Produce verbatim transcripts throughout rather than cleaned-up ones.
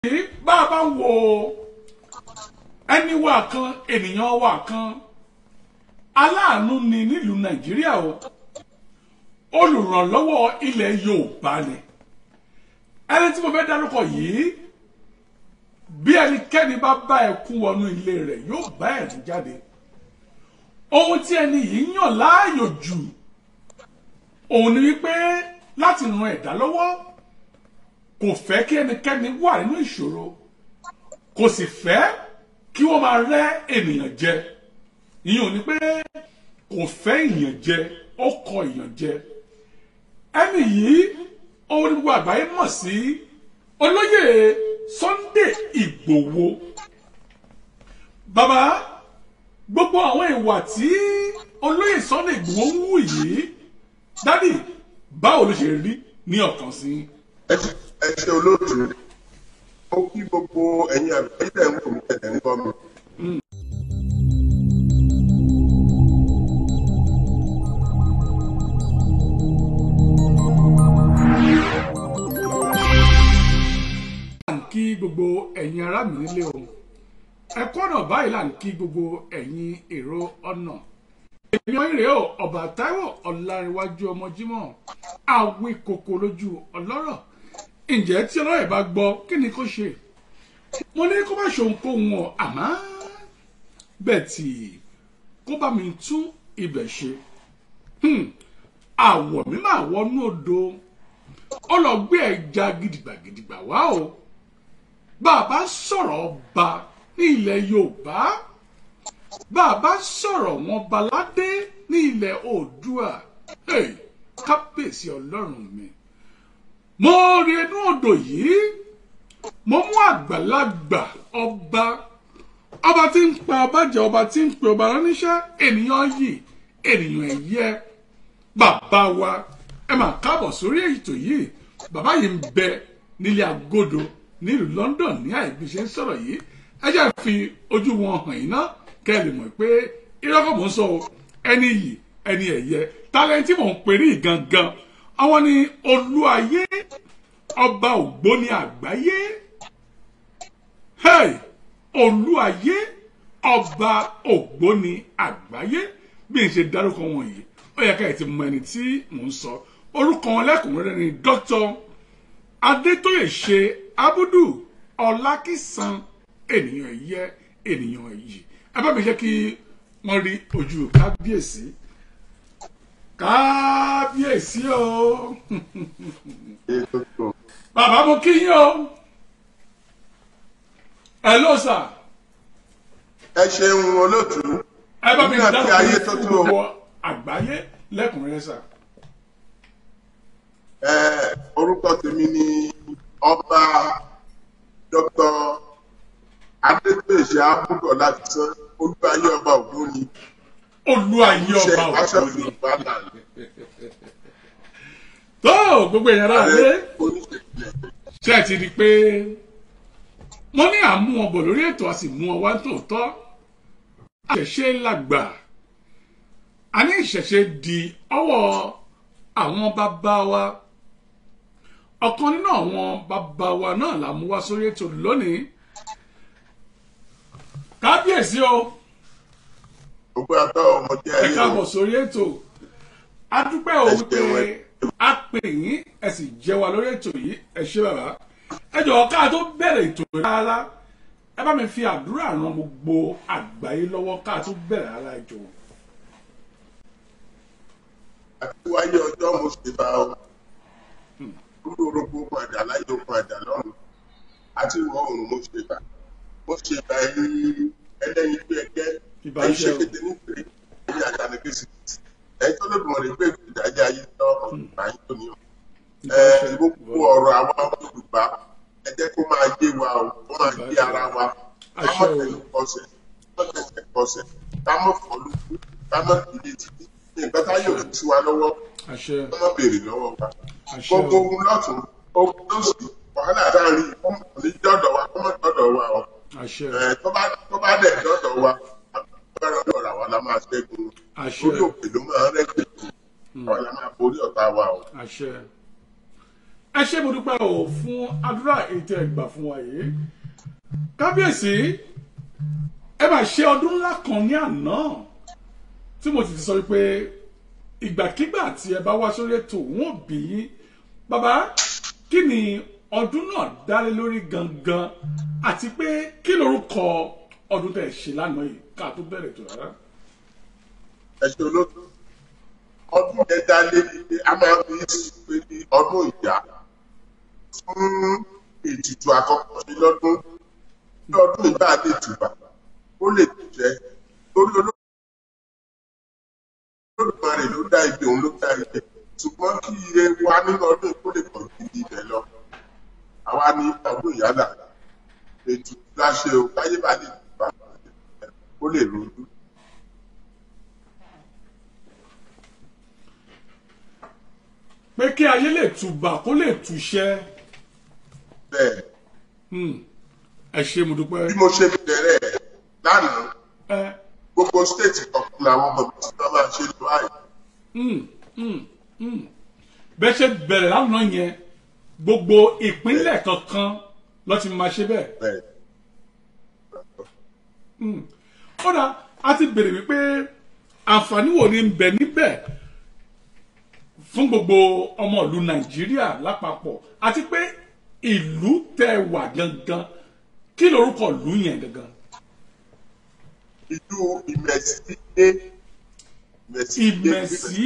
bá a bá ń wo ẹni wà kan ènìyàn wà kan aláàánú ni nílùú Nàìjíríà o olùrànlọ́wọ́ ilẹ̀ Yorùbá ni ẹni tí mo fẹ́ dárúkọ yìí bí ẹnikẹ́ni bá bá ẹkún wọnú ilé rẹ̀ yóò bá ẹ̀rín jáde ohun tí ẹni yìí yàn láàyò jù òun ni wípé láti ran ẹ̀dá lọ́wọ́ kò fẹ́ kí ẹnikẹ́ni wà nínú ìṣòro kò sì fẹ́ kí wọ́n máa rẹ́ ènìyàn jẹ ìyẹn ò ní pé kò fẹ́ ìyàn jẹ ó kọ ìyàn jẹ ẹni yìí ohun ní gbogbo àgbáyé mọ̀ sí olóyè Sunday Ìgbòho bàbá gbogbo àwọn ìwà tí olóyè Sunday Ìgbòho ń wù yìí dádì báwo ló ṣe rí ní ọkàn sí. ẹ ṣe olóòtú ó kí gbogbo ẹ̀yin àgbáyé tẹ̀ ń wò mí tẹ̀lé ń gbọ́ mi. kí gbogbo ẹ̀yin ará mi nílé o ẹ̀kọ́ náà báyìí là ń kí gbogbo ẹ̀yin èrò ọ̀nà èmi ọ̀hìn rèé o ọba Táíwò Ọláníwájú ọmọ Jímọ̀ àwí kòkò lójú ọlọ́rọ̀ ǹjẹ́ tí ọlọ́rọ̀ bá gbọ́ kí ni kó ṣe mo ní kó má ṣe ohunkóhun ọ̀ àmọ́ bẹ́ẹ̀ tí kó bá mi tún ibẹ̀ ṣe àwọ̀ mi máa wọnú odò ọlọ́gbé ẹja gidigbagidigba wá o bàbá sọ̀rọ̀ ọba ní ilẹ̀ Yorùbá bàbá sọ̀rọ̀ wọn baládé ní ilẹ̀ Oòduà kábíyèsí ọlọ́run mi mo rí inú odò yìí mo mú àgbàlagbà ọba ọba tí ń pa ọba jẹ ọba tí ń pe ọba ránníṣẹ́ ènìyàn yìí ènìyàn ẹ̀yẹ bàbá wa ẹ máa káàbọ̀ sórí ètò yìí bàbá yìí ń bẹ nílé Agodo nílùú London ní àìbí ṣe ń sọ̀rọ̀ yìí ẹ jẹ́ fi ojú wọn hàn yín náà kẹ́ ẹ lè mọ̀ pé irọ́kọ̀ mò ń sọ ẹni yìí ẹni ẹ̀yẹ tálẹ́ntì mò ń perí gangan àwọn ni Olúayé ọba Ògbóni àgbáyé hey Olúayé ọba Ògbóni àgbáyé bí n ṣe dárúkọ wọn yìí ó yẹ ká ẹ ti mọ ẹni tí mò ń sọ orúkọ wọn lẹ́kùnrẹ́rẹ́ ni Doctor Adétóyèṣe Abudu Ọlákísan ènìyàn ẹ̀yẹ ènìyàn ẹ̀yì ẹ bá mi jẹ́ kí wọ́n rí ojú kábíyèsí kábíyèsí o bàbá mo kí yín o ẹ ló sà. ẹ ṣeun olóòtú ẹ bá mi nígbà tí ayé tó tó gbogbo àgbáyé lẹ́kùnrẹ́rẹ́ sà. ẹ orúkọ tèmi ni ọba Doctor Adétóyèṣe Abudu Ọlákísan Olúayé ọba Ògbóni. Olúayé ọba Ògbóni. tó gbogbo èèyàn rà lé ṣe ti di pé wọ́n ní àmú wọn bọ̀ lórí ètò a sì mú ọ wá tòótọ́ àṣẹṣe làgbà a ní ìṣẹ̀ṣe di ọwọ́ àwọn bàbá wa ọ̀kan nínú àwọn bàbá wa náà la mú wá sórí ètò lónìí kábíyèsí o gbogbo àtọ ọmọdé ayé o ẹ káàbọ̀ sórí ètò adúpẹ́ o wípé a pè yín ẹ sì jẹ́ wa lórí ètò yìí ẹ ṣé bàbá ẹ jọ̀ọ́ ká tó bẹ̀rẹ̀ ètò rárá ẹ bá mi fi àdúrà ran gbogbo àgbáyé lọ́wọ́ ká tó bẹ̀rẹ̀ rárá ẹ jọ̀ọ́. àti wáyé ọjọ́ mo ṣe bá ọ kúrò orogbo padà láyé okun àjà lọ́run àti ìwọ̀ oòrùn mo ṣe bá mo ṣe bá ẹyin ẹlẹ́yin bí ẹgẹ́ ẹyin ṣe kéde nítorí ẹyin àjànà kejì ẹyin tó lóògùn ọ̀rẹ́ gbé ìdájọ́ ayé lọ́rùn báyìí tó ní o. ẹ gbogbo ọ̀rọ̀ àwọn Yorùbá ẹ jẹ́ kó máa yé wa o kó máa yé ara wa ká mọ̀ tẹ̀lé kọsẹ̀ ká mọ̀ tẹ̀lé kọsẹ̀ ká mọ̀ fọ́ lójú ká mọ̀ tẹ̀lé tìbí nǹkan tá yóò fi wa lọ́wọ́ ká mọ̀ béèrè lọ́wọ́ wa gbogbo ohun lọ́tún ohun lọ́sùn wàhálà dáhùn ní dọ́dọ̀ wa kó mọ̀ dọ́dọ̀ wa o tó bá dẹ̀ dọ́dọ̀ wa agbára ọ̀dọ̀ àwa la máa ṣẹ́gun orí òkè ló máa ń rẹ́gbẹ̀ẹ́ àwa la máa borí ọ̀tá wa o. ẹ ṣé mo dúpẹ́ o fún àdúrà ètò ẹ̀gbà fún wa yìí kábíyèsí ẹ máa ṣe ọdún ńlá kan ní àná tí mo ti sọ wípé ìgbàkigbà tí ẹ bá wá sórí ètò wọn bí bàbá kí ni ọdún náà dálé lórí gangan àti pé kí lorúkọ ọdún tẹ́ ṣe lánàá yìí ká tó bẹ̀rẹ̀ tó rárá. ẹ ṣe olóòtú ọdún yẹn dálé ní a máa fi pé ní ọdún ìyá fún ètùtù àkọ́kọ́ sí lọ́dún ní ọdún ìgbà lè tùbà ó lè jẹ́ lórí olódùmarè ló dá ibi òun ló dá ibi ṣùgbọ́n kí ire wa nínú ọdún kó lè pọ̀ ju ibẹ̀ lọ àwa ní ọdún ìyálà ètùtù láṣẹ o káyé bá lè tùbà ó lè rojú. pé kí ayé lè tùbà kó lè túṣẹ́. bẹ́ẹ̀. ẹ ṣé mo dúpẹ́. bí mo ṣe bẹ̀rẹ̀ lánàá gbogbo stéètì kọ̀ọ̀kan làwọn ọmọ mi ti máa ṣe lọ àyè. bẹ́ẹ̀ ṣe bẹ̀rẹ̀ lánàá yẹn gbogbo ìpínlẹ̀ kankan ló ti máa ṣe bẹ́ẹ̀. bẹ́ẹ̀. kódà a ti bèrè wípé àǹfààní wo ni ń bẹ níbẹ̀ fún gbogbo ọmọ ìlú Nàìjíríà lápapọ̀ àti pé ìlú tẹ́ wà gangan kí lorúkọ ìlú yẹn gangan. ìlú Ìmẹ̀sí dé. Ìmẹ̀sí.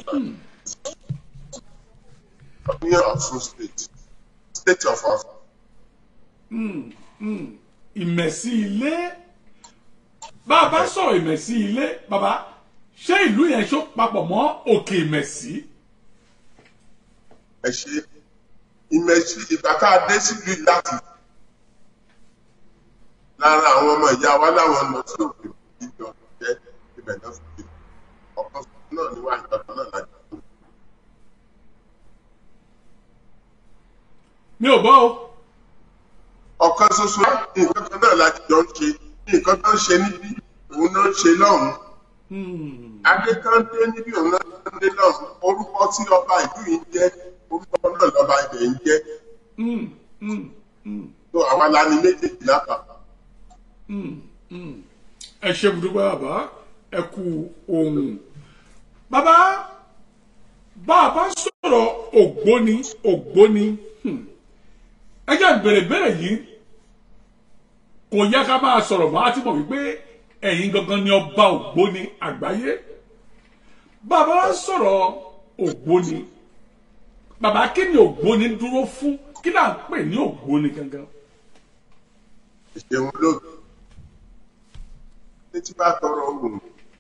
ní Ọ̀ṣun state state of Ọ̀ṣun. Ìmẹ̀sí ilé bá a bá sọ̀rọ̀ Ìmẹ̀sí ilé bàbá ṣé ìlú yẹn ṣó papọ̀ mọ́ Òkè Ìmẹ̀sí. ẹ ṣe Ìmẹ̀sí ìgbà tá a dé sílùú láti lára àwọn ọmọ ìyá wa láwọn lọ sí òkè ìjọ jẹ ibẹ̀ náà fún mi ọ̀kan náà ní wà ìjọba náà láti fún mi. mi ò gbọ́ o. ọ̀kan ṣoṣo nǹkan kan náà láti jọ ń ṣe nǹkan tó ń ṣe níbí òun náà ń ṣe lọ́hùn-ún. Adékàndé níbí òun náà ń dé lọ́hùn-ún orúkọ tí ọba ìlú yìí jẹ́ orúkọ náà lọ́ba ibẹ̀ ń jẹ́. tó àwa la ní méjèèjì lápapọ̀. ẹ ṣe bùdúgbò bàbá ẹ kú ohun bàbá bàbá sọ̀rọ̀ ògbóni ògbóni ẹ jẹ́ bèrè bèrè yìí kò yẹ ká máa sọ̀rọ̀ mọ́ àti mọ̀ wípé ẹ̀yin gangan ni ọba ògbóni àgbáyé bàbá wa sọ̀rọ̀ ògbóni bàbá kí ni ògbóni dúró fún kí là ń pè ní ògbóni gangan. ìṣeun lóòótọ́ tí bá tọrọ ohun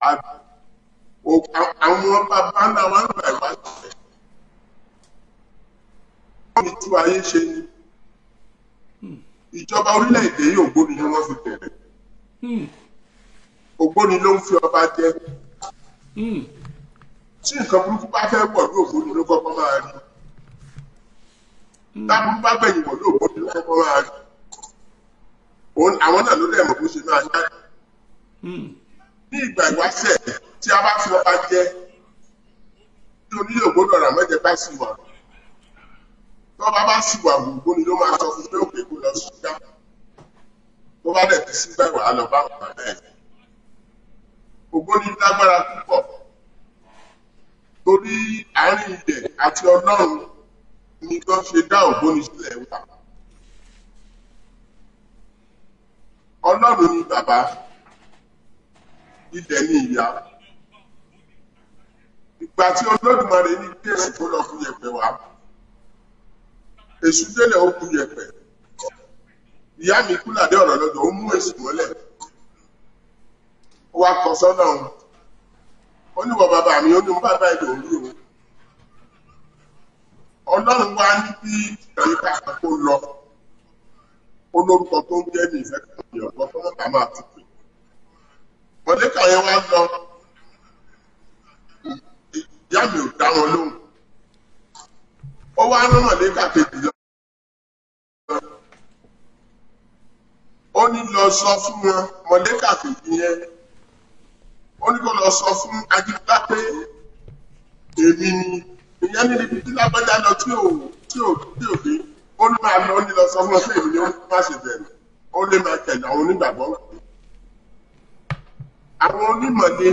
àwọn bàbá ńlá wa ń gbà ìwádìí rẹ̀ wọ́n fi tú ayé ṣe ni ìjọba orílẹ̀-èdè yìí ògbóni ni wọ́n fi bẹ̀rẹ̀ ògbóni ló ń fi ọba jẹ tí nǹkan burúkú bá fẹ́ wọ̀ ní ògbóni ló kọ́kọ́ máa rí tábùú bá gbẹ̀yìn wọ̀ ní ògbóni ló kọ́kọ́ máa rí àwọn náà ló dẹ̀ mọ̀ bó ṣe máa jáde. ní ìgbà ìwáṣẹ̀ tí a bá fi ọba jẹ tí onílé ògbódò rà mọ́jẹ bá sì wà tó bá bá sì wà gbogbo ni ló máa sọ fún pé òkè kó lọ sí ìjà tó bá dẹ̀ ti sí bẹ́ẹ̀ wà lọ bá wà bẹ́ẹ̀. Ògbóni lágbára púpọ̀ torí àárín ilẹ̀ àti Ọlọ́run ni wọ́n ṣe dá Ògbóni sílẹ̀ wà. Ọlọ́run ni bàbá ilẹ̀ ní ìyá ìgbà tí Olódùmarè ní kí èsì tó lọ fún yẹ̀pẹ̀ wá èṣù délẹ̀ ó kú yẹ̀pẹ̀ ìyá mi kú làdé ọ̀rọ̀ lọ́dọ̀ ó mú èsì mọ́lẹ̀ ó wá kọ sọ́nà òun ó ní wọ bàbá mi ó ní mo bàbá ìlú òun rí òun Ọlọ́run wá ní bí ìyíká kó lọ ó lórúkọ tó ń jẹ́ mi ìfẹ́ kan ní ọ̀pọ̀ tó mọ̀ta máa tún pè mọ̀lẹ́kà yẹn wá lọ ìyá mi ò dá wọn lóhùn ó wá rán mọ̀lẹ́kà kejì lọ ó ní lọ sọ fún wọn mọ̀lẹ́kà kejì yẹn ó ní kó lọ sọ fún Ajíbọ́lá pé èmi ni ìyẹn ní ibi tí lágbájá lọ tí ò tí tí ò tí ò dé ó ní máa lọ ní lọ sọ fún ọ pé èmi ni ó má ṣe bẹ̀rù ó lè máa tẹ̀lé àwọn onígbàgbọ́ àwọn onímọ̀ ni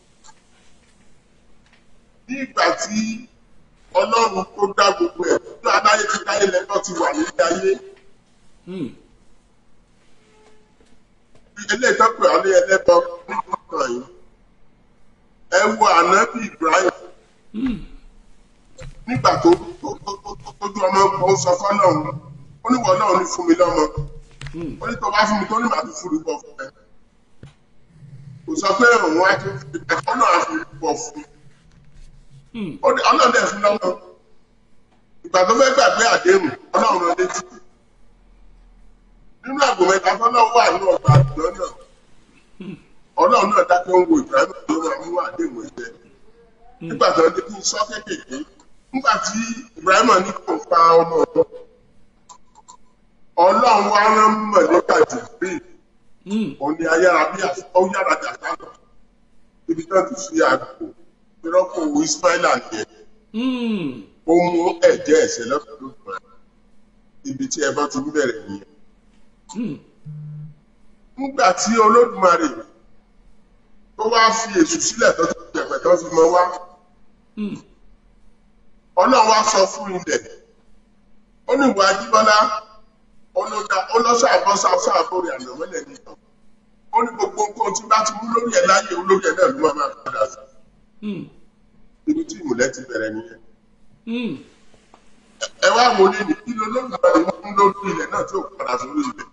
ní ìgbà tí Ọlọ́run tó dá gbogbo ẹ̀ tó aláyé ti dáyé lẹ́tọ́ ti wà nílé ayé ilé ìtọ́pẹ̀ ọ̀lẹ́ ẹlẹ́bọ nínú ọ̀ràn yìí ẹ wo ànábì Ibrahim nígbà tó tójú ọmọ ó sọ fọ́lọ́run ó ní wọ́n náà ní fún mi lọ́mọ ó ní tó bá fún mi tó ní màá tún fúru bọ̀ fún ẹ kò sọ pé òun á tún fi ẹ̀kọ́ náà fi bọ̀ fún ọlọ́run dẹ̀ fún lọ́mọ ìgbà tó fẹ́ gbàgbé àdéhùn ọlọ́run rán létí nínú àgbò mẹ́ta fọ́lọ́run wà ní ọgbà àdúrà náà ọlọ́run náà dákẹ́ ń wo Ibrahim tó máa mú àdéhùn ẹ̀jẹ̀ nígbà tó ń dé kí n sọ kéékèèké nígbà tí Ibrahim ní kò pa ọmọ ọ̀dọ́ ọlọ́run wá rán mọ̀lẹ́kà jìbìrì òní ayára bí ó yára dàgbà ibi tó ti fi àgbò ìrọ́pò Ismaila nìyẹn ó mú ẹ̀jẹ̀ ẹ̀ṣẹ̀ lọ́sọ̀rọ̀ lóṣù ibi tí ẹ bá ti ń bẹ̀rẹ̀ nìyẹn nígbà tí Olódùmarè tó wá fi èṣù sílẹ̀ tó ti jẹ̀pẹ̀ tó fi mọ wá ọlọ́run wá sọ fún ilẹ̀ ó ní ìwà Ajíbọ́lá ọlọ́sà àbọ́sà sáàbòrè ànàmọ́lẹ̀ nìkan ó ní gbogbo nǹkan tí bá ti mú lórí ẹ̀ láyé olórí ẹ̀ náà ló máa padà sí ibi tí ìmùlẹ̀ ti bẹ̀rẹ̀ nìyẹn ẹ wá wo ní ní kí ló Olódùmarè mú lórí ilẹ̀ náà tí ò padà sórí ilẹ̀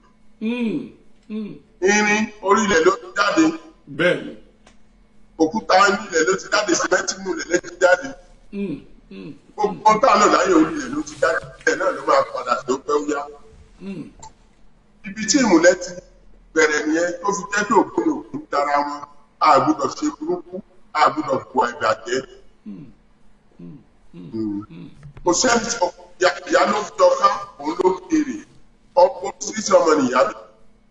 irin orí ilẹ̀ ló ti jáde bẹ́ẹ̀ni òkúta ilẹ̀ ló ti jáde sìmẹ́ntì inú ilẹ̀ ló ti jáde gbogbo táwọn náà láyé orí ilẹ̀ ló ti jáde ilẹ̀ náà ló máa padà tó pẹ́ wúyá ibi tí ìmùlẹ̀ ti bẹ̀rẹ̀ nìyẹn tó fi jẹ́ pé òkú ni òkú dára wọn a gbọ́dọ̀ ṣe burúkú a gbọ́dọ̀ kó ìbàjẹ́ kò sẹ́ni sọ ìyá ló fi ọká òun ló kéré ọkọ sísè ọmọ nìyá mi.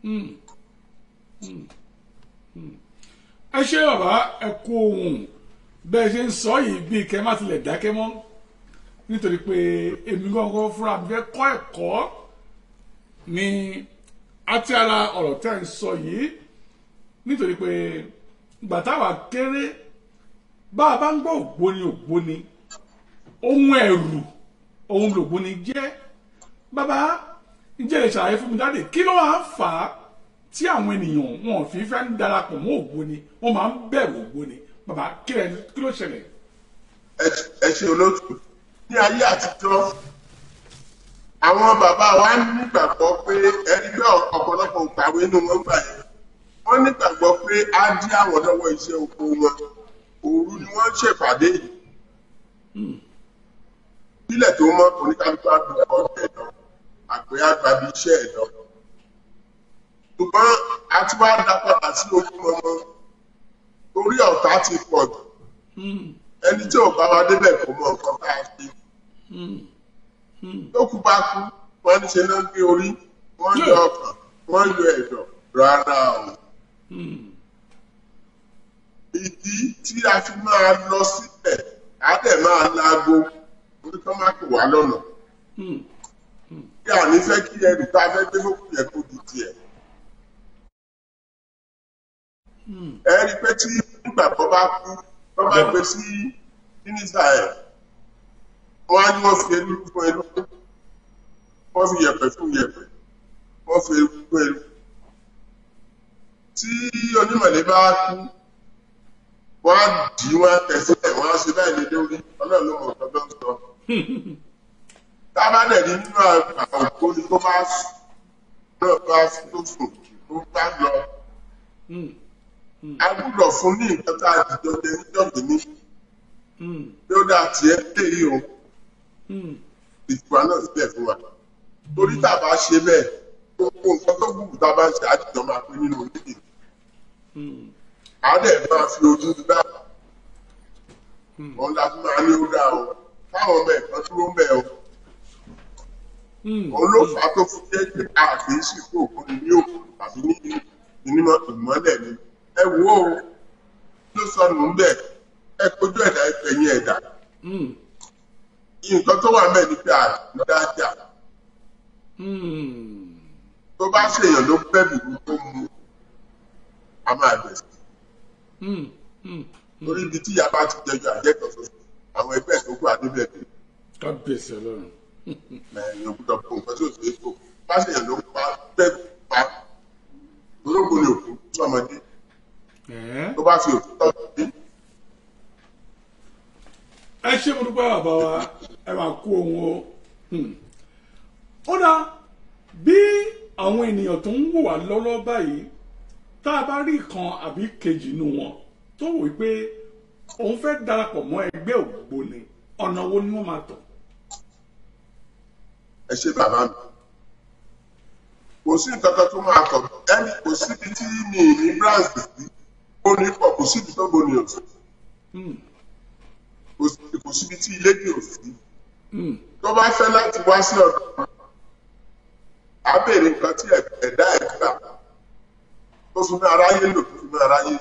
ẹ ṣe bàbá ẹ kú ohun bẹ́ẹ̀ ṣe ń sọ yìí bíi kẹ́ má tilẹ̀ dákẹ́ mọ́ nítorí pé èmi gangan fúnra mi fẹ́ kọ́ ẹ̀kọ́ ní àti ara ọ̀rọ̀ tẹ́ ń sọ yìí nítorí pé ìgbà táwa kéré bá a bá ń gbọ́ ògbóni ògbóni ohun ẹ̀rù ohun lògbóni jẹ́ bàbá ǹjẹ́ lè ṣàlàyé fún mi dáde kí ló máa ń fà á tí àwọn ènìyàn wọn fi fẹ́ ń darapọ̀ mọ́ ògbóni wọ́n máa ń bẹ̀rù ògbóni bàbá kí ló ṣẹlẹ̀. ẹ ṣe olóòtú ní ayé àtijọ́ àwọn bàbá wa nígbàgbọ́ pé ẹni pé ọ̀pọ̀lọpọ̀ òkàwé inú wọn gbà yẹn wọ́n nígbàgbọ́ pé á dí àwọn lọ́wọ́ iṣẹ́ oko wọn òru ni wọ́n ń ṣèpàdé yìí ilẹ̀ tó mọ́ oníkálukú àgbẹ̀ ọ̀dẹ̀ lọ àgbẹ̀ àgbàbí iṣẹ́ ẹ̀ lọ ṣùgbọ́n a ti wá dá padà sí ojú ọmọ torí ọ̀tá ti pọ̀ jù ẹni tí ò bá wa débẹ̀ kò mọ nǹkan tá a fi tó kú bá kú wọ́n ní ṣe náà gbé orí wọ́n yọ ọkàn wọ́n yọ ẹ̀dọ̀ rárá o. ìdí tí a fi máa lọ síbẹ̀ á dẹ̀ máa laago orí kan máa kó wá lọ́nà. kí a ní fẹ́ kí ẹrù tá a fẹ́ gbé fókù yẹn kó di tiẹ̀. ẹ rí i pé tí nígbà tó bá kú tó bá gbé sí mínísítà ẹ̀ wọ́n á ní wọ́n fi ẹlú fún ẹlú wọ́n fi yẹ̀pẹ̀ fún yẹ̀pẹ̀ wọ́n fi ẹlú fún ẹlú. tí onímọ̀lẹ́ bá kú wọ́n á dì í wọ́n á tẹ̀ sílẹ̀ wọ́n á ṣe báyìí lé lórí ọlọ́run ló mọ̀ ọ́ tó ń sọ. tá a bá dẹ̀ ní nínú àwọn ògbóni tó bá náà bá tó sùn tó bá lọ a gbúdọ̀ fún ní nǹkan tá a dìjọ jẹ níjọ́ kìíní tí ó dáa tiẹ̀ dé yìí o ìtura náà sílẹ̀ fún wa torí tá a bá ṣe bẹ́ẹ̀ gbogbo nǹkan tó gbùgbù tá a bá ń ṣe àjùjọ máa pín nínú onídìí a dẹ̀ máa fi ojú gbá wọn la fún máa ní ó dáa o káwọn ọmọ ẹ̀kan dúró ń bẹ̀ o òun ló fà á tó fi jẹ́ pé a kì í sìnkú òkú ni ní òkú tàbí ní ìnímọ̀ ìmọ́lẹ̀ ni ẹ wo o ló sọnù ń bẹ̀ ẹ kojú ẹ̀dá ẹ̀yìn ẹ̀dá nǹkan tó wà mẹ́rin ni pé àdájà tó bá ṣèyàn ló bẹ́ẹ̀bì ní tó mu a máa bẹ̀ sí. torí ibi tí ìyá bá ti jẹjọ àjẹkọ̀ ṣoṣo àwọn ẹgbẹ́ tó kú adébẹ̀bẹ̀. kábíyèsí ọlọ́run. ẹ̀yìn òkúta fún nǹkan tí ò sí ètò bá ṣèyàn ló pa bẹ́ẹ̀bì pa ológun ni òkú tó ọmọdé tó bá fi òkú tọ́ sí. ẹ ṣé mo dúpẹ́ bàbá wa ẹ máa kú ohun o. ó dá bí àwọn ènìyàn tó ń wò wá lọ́wọ́ báyìí tá a bá rí kan àbí kejì nínú wọn tó wò wípé òun fẹ́ darapọ̀ mọ́ ẹgbẹ́ ògbóni ọ̀nà wo ni wọ́n máa tọ̀. ẹ ṣé bàbá mi kò sí nǹkan kan tó máa tọ̀ ẹni kò síbi tí mi ní branch sí ó ní pọ̀ kò síbi tó gbóni ò sí kò síbi tí ilé ní ò sí tó bá fẹ́ láti wá sí ọ̀dọ̀ á béèrè nǹkan tí ẹ̀dá ẹ̀ gbà tó fi máa ráyé lò tó fi máa ráyé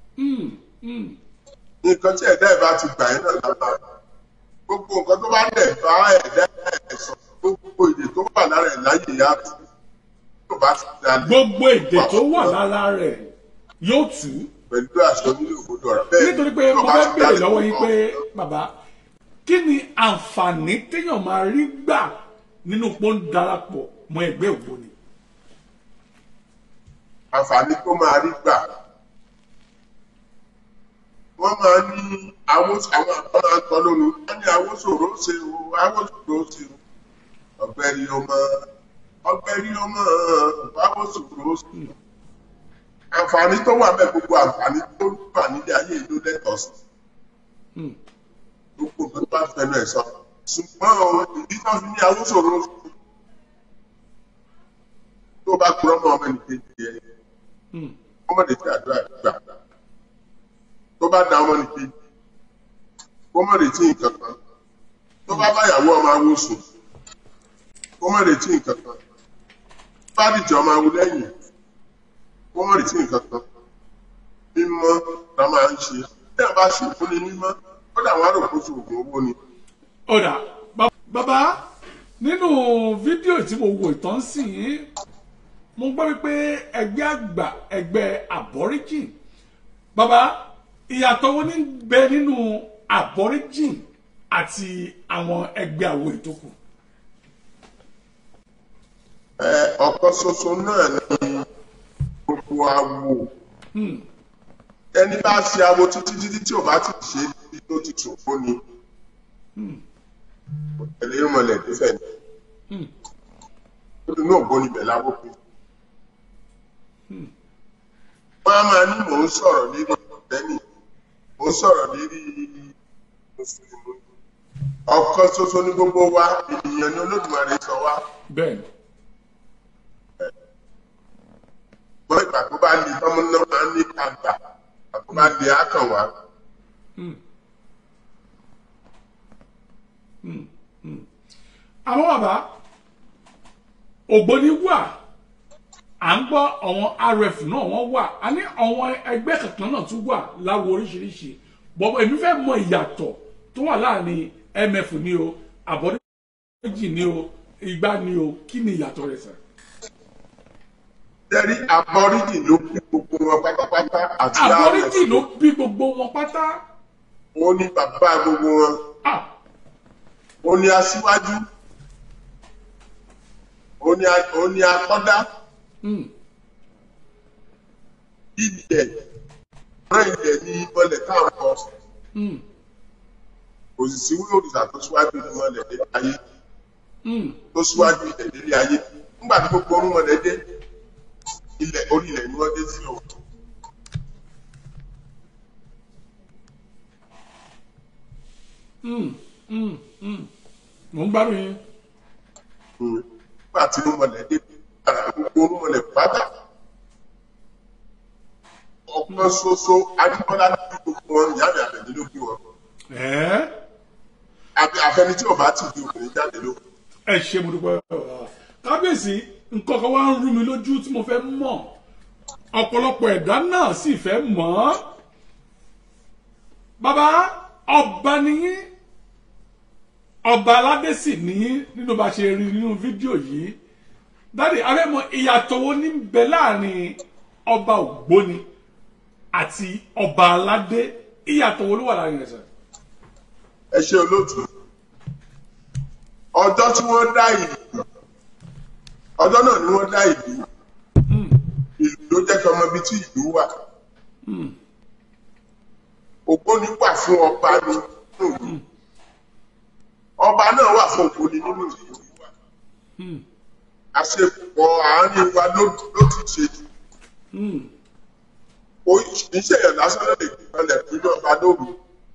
nǹkan tí ẹ̀dá ẹ̀ bá ti gbà yín náà lábàá gbogbo nǹkan tó bá dẹ̀ bá ẹ̀dá ẹ̀ sọ gbogbo èdè tó wà lára ẹ̀ láyé ìyá àti tó bá ti dá lé. gbogbo èdè tó wà lára rẹ̀ yóò tú. pẹ̀lú àṣọ nílò òbòdò ọ̀rọ̀ bẹ́ẹ̀ nítorí pé mo fẹ́ béèrè lọ́wọ́ yín pé bàbá kí ni àǹfààní téèyàn máa rí gbà nínú pọ́n darapọ̀ mọ́ ẹgbẹ́ ògbóni. àǹfààní tó máa rí gbà wọ́n máa ní àwọn àwọn àbọ̀nà àtọ́ lónìí wọ́n ní àwọn ṣòro ṣe o àwọn ṣòro ṣe o ọ̀gbẹ́rì ọmọ ọ̀gbẹ́rì ọmọ àwọn ṣòro ṣe o àǹfààní tó wà bẹ́ẹ̀ gbogbo àǹfààní tó wà nílé ayé ìlú lẹ́tọ̀ọ́ sí gbogbo nǹkan tó bá fẹnu ẹ̀ sọ ṣùgbọ́n ìdí tó fi ní àwọn ṣòro ṣe tó bá kúrọ́ mọ́ ọmọ ẹnìkejì ẹ̀ ọmọdé tí àdúrà gbà tó bá da ọmọ nìkejì kó má retí nǹkan kan tó bá báyàwó ọmọ awo sùn kó má retí nǹkan kan bá dìjọ ọmọ awo lẹ́yìn kó má retí nǹkan kan mímọ́ la máa ń ṣe bí a bá ṣe fún ni mímọ́ ó dà wọ́n á rò kó so oògùn owó ni. ọ̀dà bàbá nínú fídíò tí mo wò ìtàn sí yìí mo gbọ́ wípé ẹgbẹ́ àgbà ẹgbẹ́ aborigine bàbá ìyàtọ̀ wo ní bẹ nínú aborigine àti àwọn ẹgbẹ́ àwo ìtókù. ẹ ọ̀kan ṣoṣo náà ni gbogbo awo ẹni bá ṣe awo títí títí tí ò bá ti ṣe é tó ti ṣòfò ni tẹ̀lé ìmọ̀lẹ̀ tó fẹ̀ ní ó dùn ní ògbóni bẹ̀ láwó pé wọ́n á máa ní mò ń sọ̀rọ̀ lérí tẹ́nì mò ń sọ̀rọ̀ lérí mùsùlùmí ọ̀kan ṣoṣo ní gbogbo wa ènìyàn ní Olódùmarè sọ wá. bẹ́ẹ̀ni. gbọ́ ìgbà tó bá lè tọ́mọ náà máa ń ní kàńtà àti bá lè ákàn wá. àwọn bàbá ògbóni wà à ń gbọ́ àwọn R F náà wọ́n wà a ní àwọn ẹgbẹ́ kankan náà tún wà láwo oríṣiríṣi bọ́bọ́ èmi fẹ́ mọ ìyàtọ̀ tó wà láàrin M F ní o àbọ̀déjì ní o ìgbà ní o kí ni ìyàtọ̀ rẹ̀ sà. Tẹ́rí àbọ̀ríjì ló bí gbogbo wọn pátápátá àti R F. àbọ̀ríjì ló bí gbogbo wọn pátá. Ó ní bàbá gbogbo wọn. Ó ní aṣíwájú. Ó ní akọ́dá. Ilẹ̀ rán ilẹ̀ ní ìmọ̀lẹ̀ káàkọ́. Kò sì sí wúlò òrìṣà tó síwájú ìmọ̀lẹ̀ délé ayé. Tó síwájú ilẹ̀ délé ayé. Nígbà tí gbogbo orún mọ̀lẹ̀ dé, ilẹ̀ orí ilẹ̀ ni wọ́n dé sí o. Mo ń gbádùn yín. Nígbà tí orún mọ̀lẹ̀ dé, gbogbo orún mọ̀lẹ̀ pátá. Ọ̀kan ṣoṣo Adébọ́lá ní gbogbo wọn ìyá mi àbẹ̀ní ló bí wọn. Àfẹni tí ò bá ti di obìnrin jáde ló. Ẹ ṣe mo dúpẹ́ kábíyèsí nǹkan kan wá ń rú mi lójú tí mo fẹ́ mọ̀ ọ̀pọ̀lọpọ̀ ẹ̀dá náà sì fẹ́ mọ̀ bàbá ọba nìyí ọba aládé sì ní nínú bá ṣe rí nínú fídíò yìí dáàdi abẹ́mọ ìyàtọ̀ wo ní bẹ láàrin ọba ògbóni àti ọba aládé ìyàtọ̀ wo ló wà láàrin rẹ̀ sà. ẹ ṣe olóòtú ọjọ́ tí wọ́n dá ìlú ọjọ́ náà ni wọ́n dá ìlú ìlú ló jẹ́ kí ọmọ ibi tí ìlú wà ògbóni wà fún ọba ni ọba náà wà fún ògbóni nínú ìlú wà àṣepọ̀ àárín wa ló ti ṣe iṣẹ́ yẹn lásán lè gbalẹ̀ pẹ̀lú ọba lóru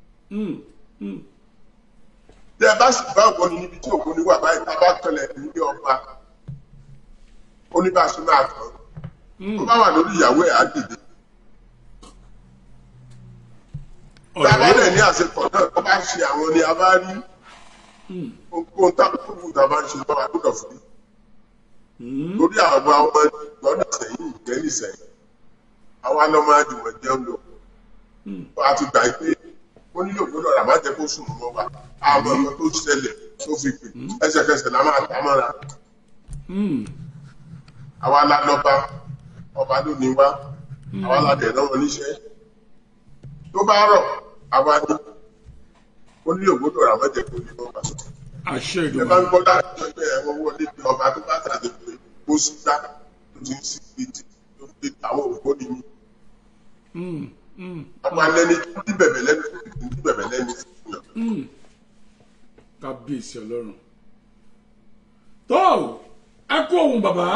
bí ẹ bá sì bá ògbóni níbi tí ògbóni wà báyìí tá a bá tẹ̀lẹ̀ nílé ọba oníbàṣẹ máa tán tó bá wà lórí ìyàwó ẹ̀ á dìde. Tábà dẹ̀ ní àṣepọ̀ náà tó bá ṣe àwọn ni a bá rí ohun tábùkù tá a bá ń ṣe lọ́wọ́ àdúgbò fún mi. Lórí àwọn ọmọ lọ́dọ̀ sẹ́yìn ìgbẹ́ni sẹ́yìn àwọn alọ́mọ àjùmọ̀ jẹun lò. A ti gbà pé ó nílò gbọ́dọ̀ rà má jẹ́ kó sùn mọ́ wa. Àwọn ọmọ tó ṣẹlẹ̀ tó fi pè ẹsẹ̀kẹsẹ̀ la máa tà mọ́ra. Àwa la lọ́ba ọba ló ní wá àwa la dẹ̀ náà wọn níṣẹ́. Tó bá rọ̀ àwa ni ó ní ògbódò rà mọ́jẹ̀ kò ní ọba. àṣẹ Ẹ bá ń gbọ́ láti sọ pé ẹ̀wọ̀n wọlé bí ọba tó bá tàbí pé ó sì dá tó ti ń sí ìdí tó fi àwọn ògbóni ní. Àwọn alẹ́ni tó ti bẹ̀bẹ̀ lẹ́nu tó ti bẹ̀bẹ̀ lẹ́nu fún yàn. Kábíyèsí Ọlọ́run. Tó ẹ kú ohun bàbá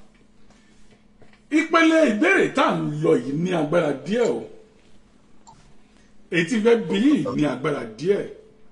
ìpele ìbéèrè tá à ń lọ yìí ní agbára díẹ̀ o èyí tí fẹ́ bí yìí ní agbára díẹ̀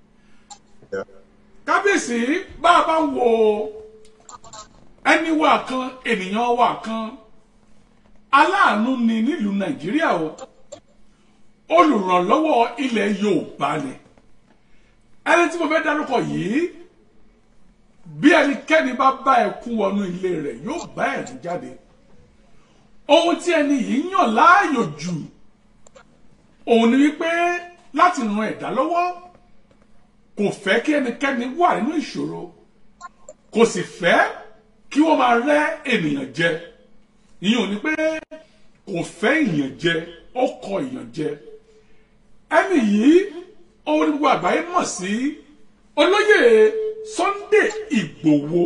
kábíyèsí bá a bá ń wo ẹni wà kan ènìyàn wà kan aláàánú ni nílùú Nàìjíríà o olùrànlọ́wọ́ ilẹ̀ Yorùbá ni ẹni tí mo fẹ́ dárúkọ yìí bí ẹnikẹ́ni bá bá ẹkún wọnú ilé rẹ̀ yóò bá ẹ̀rín jáde ohun tí ẹni yìí yàn láàyò jù òun ni wípé láti ran ẹ̀dá lọ́wọ́ kò fẹ́ kí ẹnikẹ́ni wà nínú ìṣòro kò sì fẹ́ kí wọ́n máa rẹ́ ènìyàn jẹ ìyẹn ò ní pé kò fẹ́ ìyàn jẹ ó kọ ìyàn jẹ ẹni yìí òun ni gbogbo àgbáyé mọ̀ sí olóyè Sunday Ìgbòho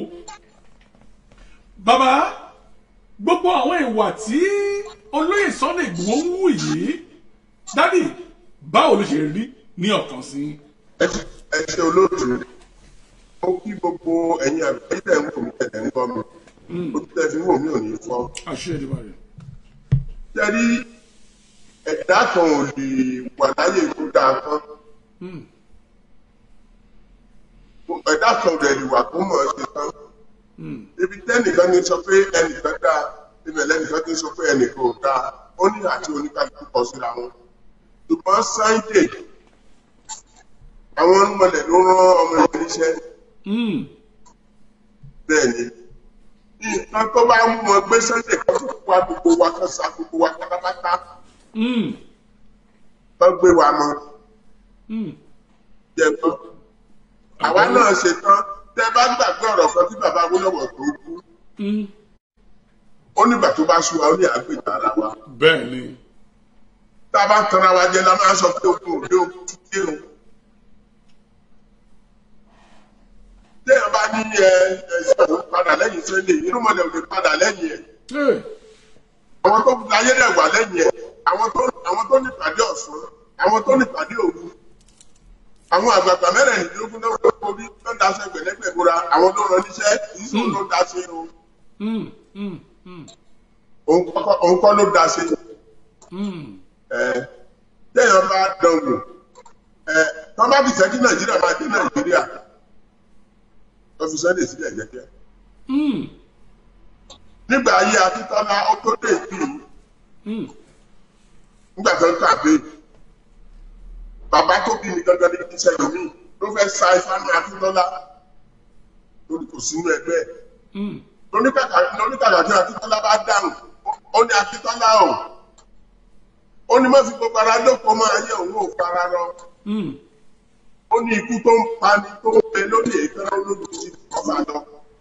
bàbá gbogbo àwọn ìwà tí olóyè Sunday Ìgbòho ń wù yìí dádì báwo ló ṣe rí ní ọkàn sí. ẹ ṣe olóòtú ó kí gbogbo ẹ̀yin àgbẹ̀ tẹ̀ ń wò mí tẹ̀ ń gbọ́ mi ó tẹ̀ fi wò mí ò ní fọ́. àṣẹ ìdìbò rẹ. jẹ́rí ẹ̀dá kan ò lè wà láyé tó dáa kan ẹ̀dá kan ò lè wà tó mọ̀ ẹ́ ṣe tán. Ibi tẹ́nìkan ní sọ pé ẹnìkan dáa ibẹ̀ lẹ́nìkan ní sọ pé ẹnìkan ò dáa ó ní àti oníkálukú kọ síra wọn. Ṣùgbọ́n Sunday àwọn ọmọlẹ̀ ló rán ọmọ ìlú níṣẹ́. Bẹ́ẹ̀ ni nǹkan tó bá mú wọn gbé Sunday kan tó wá gbogbo wa kan sa gbogbo wa pátápátá. Tó gbé wa mọ́. Jẹ̀gbọ́n àwa náà ṣe tán. Tẹ bá gbàgbé ọ̀rọ̀ kan tí bàbá Awólọ́wọ̀ tó kú. Ó nígbà tó bá sú wa ó ní àgbèjà ara wa. Bẹ́ẹ̀ ni. Tá a bá tanra wa jẹ la máa sọ pé okun òde okun tún dé o. Téèyàn bá ní ẹ ẹsẹ̀ òun padà lẹ́yìn Sunday inú mọ̀lẹ́ ò lè padà lẹ́yìn ẹ̀. Àwọn tó kú láyé rẹ̀ wà lẹ́yìn ẹ̀. Àwọn tó ní ìpàdé ọ̀sán. Àwọn tó ní ìpàdé òru. Àwọn àgbààgbà mẹ́rẹ̀ẹ́dínlógún náà ló kórí tó ń daṣẹ́ gbẹ̀lẹ́gbẹ̀gbọ́ra àwọn ló rán níṣẹ́ ìṣó ló daṣẹ́ o. Òun kọ́ ló daṣẹ́. Téèyàn bá dán wò tọ́ bá bìtẹ́ kí Nàìjíríà máa dé Nàìjíríà tó fi Sunday sílẹ̀ jẹ́jẹ́. Nígbà ayé Akíntọ́lá ó tó dé ìpín nígbà tó ń kàwé. Bàbá tó bí mi gangan ní kí n sẹ́yìn mi ló fẹ́ sa ifá ní Akíntọ́lá lórí kò sínú ẹgbẹ́ ẹ̀. Lóníkàkà tí Akíntọ́lá bá dáhùn ó ní Akíntọ́lá o ó ní má fi gbogbo ara lóko mọ́ ayé òun ò fara rọ. ó ní ikú tó ń pani tó ń bẹ lórí èékánná olódò sí ọba lọ.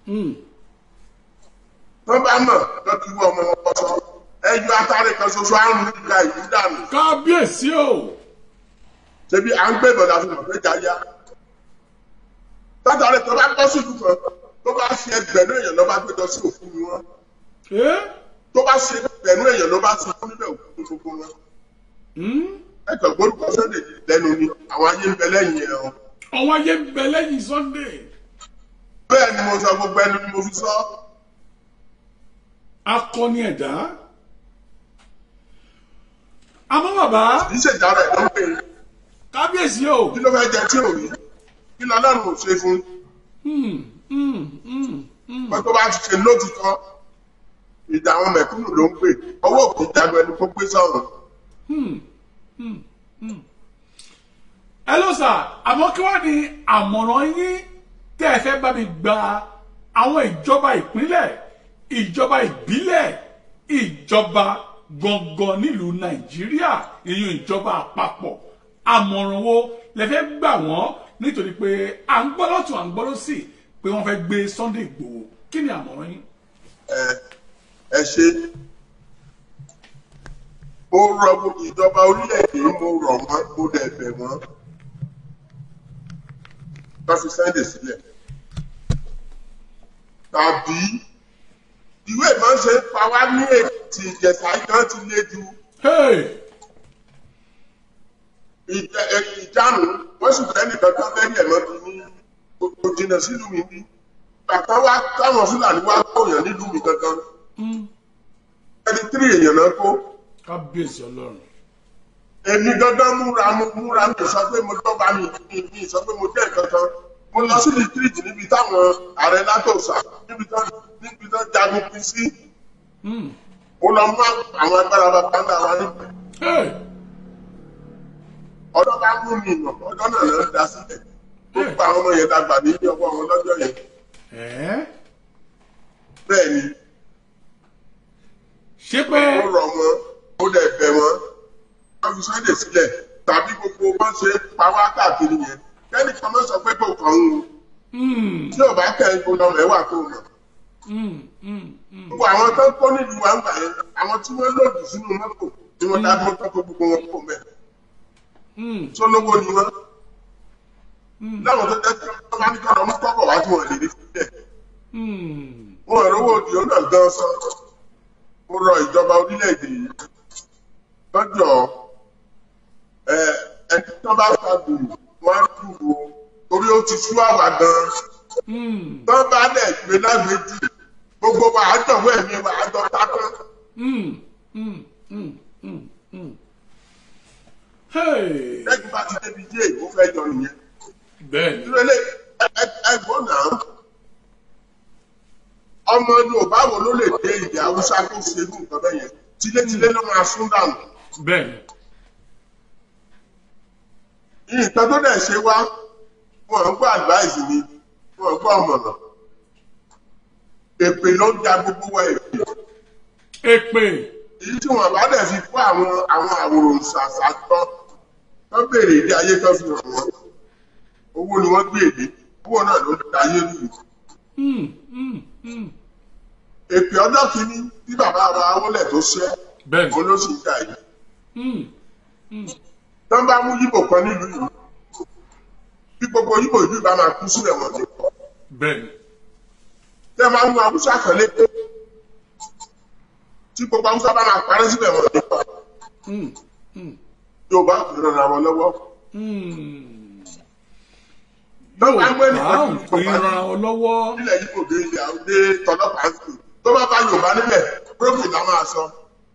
tó bá mọ̀ lọ kí wọ́n ọmọ wọn sọ ẹjọ́ atáré kan ṣoṣo àrùn ìgbà ìlú dànù. kábíyèsí o. ṣebí à ń gbé ìbọ̀dà fún ọ̀fẹ́ jáyá. tátàrí tó bá tọ́ sí ìlú kan tó bá ṣe ẹgbẹ̀rún èèyàn ló bá gbé lọ sí òfin ni wọ́n. tó bá ṣe ẹgbẹ̀rún èèyàn ló bá ṣe fún níbẹ̀ òkú gbogbo wọn. ẹ̀kọ́ gbórúkọ Sunday lẹ́nu ni àwọn ayé ń bẹ lẹ́yìn ẹ̀ o. àwọn ayé ń bẹ lẹ́yìn Sunday. bẹ́ẹ̀ ni mo sọ gbogbo ẹnu ni mo fi sọ. akọni ẹ̀dá. àmọ́ bàbá. kì í ṣèjà rẹ̀ ló ń pè é. kábíyèsí o. kí ló fẹ́ jẹ tí ò rí kí lọ lọ́rùn ò ṣe fún. pé tó bá ti ṣe lótìtọ́ ìjà àwọn mẹ̀kúnnù ló ń pè ọwọ́ òkè jagun ẹni kó gbé sọ̀rọ̀. ẹ ló sà àmọ́ kí wọ́n ní àmọ̀ràn yín tẹ́ ẹ fẹ́ bá mi gba àwọn ìjọba ìpínlẹ̀ ìjọba ìbílẹ̀ ìjọba gangan nílùú Nàìjíríà ìyún ìjọba àpapọ̀ àmọ̀ràn wo lẹ fẹ́ gbà wọ́n nítorí pé à ń gbọ́ lọ́tún à ń gbọ́ lọ́sì pé wọ́n fẹ́ gbé Sunday Igboho kí ni àmọ̀ràn yín. ẹ ẹ ṣe mo rọ ìjọba orílẹ̀-èdè mo rọ̀ wọ́n mo dẹ̀ bẹ̀ wọ́n ká fi Sunday sílẹ̀ tàbí ìwé máa ń ṣe pa wá ní Èkìtì Ìjẹ̀ṣà gan ti le jù ìjánu wọ́n sì fẹ́ nìkan kan fẹ́ rí ẹ̀mọ́ bí ní gbogbo jìnnà sílùú mi bí bàtà wá káwọn Fúlàní wá kóyàn nílùú mi gangan ẹni tírí èèyàn náà kó. kábíyèsí Ọlọ́run. èmi gangan múra mo múra mi sọ pé mo dọ́gba mi mi sọ pé mo jẹ́ kankan mo lọ sí rìtírìtì níbi táwọn ààrẹ látòsà níbi tán níbi tán jagun pín sí. mo lọ mú àwọn agbára bàbá ńlá wa níbẹ̀. ọ̀dọ́ bá mú mi nà ọ̀dọ́ náà lọ da sílẹ̀ ó gba àwọn ọmọ yẹn dàgbà ní ọwọ́ wọn lọ́jọ́ yẹn. bẹ́ẹ̀ ni. ṣé pé. ó rọ̀ wọ́n ó dẹ̀ bẹ̀ wọ́n wọ́n fi Sunday sílẹ̀ tàbí gbogbo wọn ṣe pa wá káàkiri yẹn kẹ́ni kan máa sọ pé kò kàn ń tí ò bá kẹ́ ipò lọ rẹ̀ wà tó mọ̀. gbogbo àwọn tó ń kó nílùú wa ń gbà yẹn àwọn tí wọ́n lòdì sínú mọ́tò tí wọ́n dá mọ́tò tó gbogbo wọn kò mẹ́. sólówó ni wọ́n. láwọn tó jẹ́ tí wọ́n bá ní kọ́ ọmọ kọ́kọ́ wá tí wọ́n lè rí sílẹ̀. wọn rówó òdì ó náà gan sọ. mo rọ ìjọba orílẹ̀-èdè yìí lọ́jọ́ ẹ ẹni tó bá fàgbù wọn á dùn ó torí ó ti sú àwa gan. tó bá dẹ̀ gbé lágbèjì gbogbo wa á jọ̀wọ́ ẹ̀mí wa á jọ tákàn. lẹ́yìn bá ti débi díẹ̀ ó fẹ́ jọ nìyẹn. bẹ́ẹ̀ni. ìrẹ̀lẹ̀ ẹ̀gbọ́n náà ọmọ Yorùbá wo ló lè dé ìdí Haúsá tó ṣe irú nǹkan bẹ́ẹ̀ yẹn tilétilé ló máa sún dànù. bẹ́ẹ̀ni. nǹkan tó dẹ̀ ṣe wá wọn ń gbọ́ advice mi wọn ń gbọ́ ọ̀mọ̀nà èpè ló ń ja gbogbo wa èpè. èpè. èyí tí wọn bá dẹ̀ fi kó àwọn àwọn àwòrán ṣàṣà tán tó béèrè ìdí ayé tó fi hàn wọn owó ni wọ́n gbé èdè owó náà ló ń da ayé lù. èpè ọjọ́ kìíní tí bàbá wa wọlé tó ṣẹ́ òun ló sì ń jà yìí. tó ń bá mú yíbò kan nílùú yìí bí gbogbo yíbò ìlú ìbá máa kú sílẹ̀ wọ́n ti pọ̀. bẹ́ẹ̀ni. tẹ́ máa ń mú Haúsá kan lépe tí gbogbo Haúsá bá máa parẹ́ sílẹ̀ wọ́n ti pọ̀. Yorùbá kò ràn àwọn lọ́wọ́. Yorùbá kò ràn àwọn lọ́wọ́. nílẹ̀ yíbò dé ilẹ̀ àwọn dé tọlọ́pàá ń sùn tó bá bá Yorùbá níbẹ̀ brókì la máa sọ.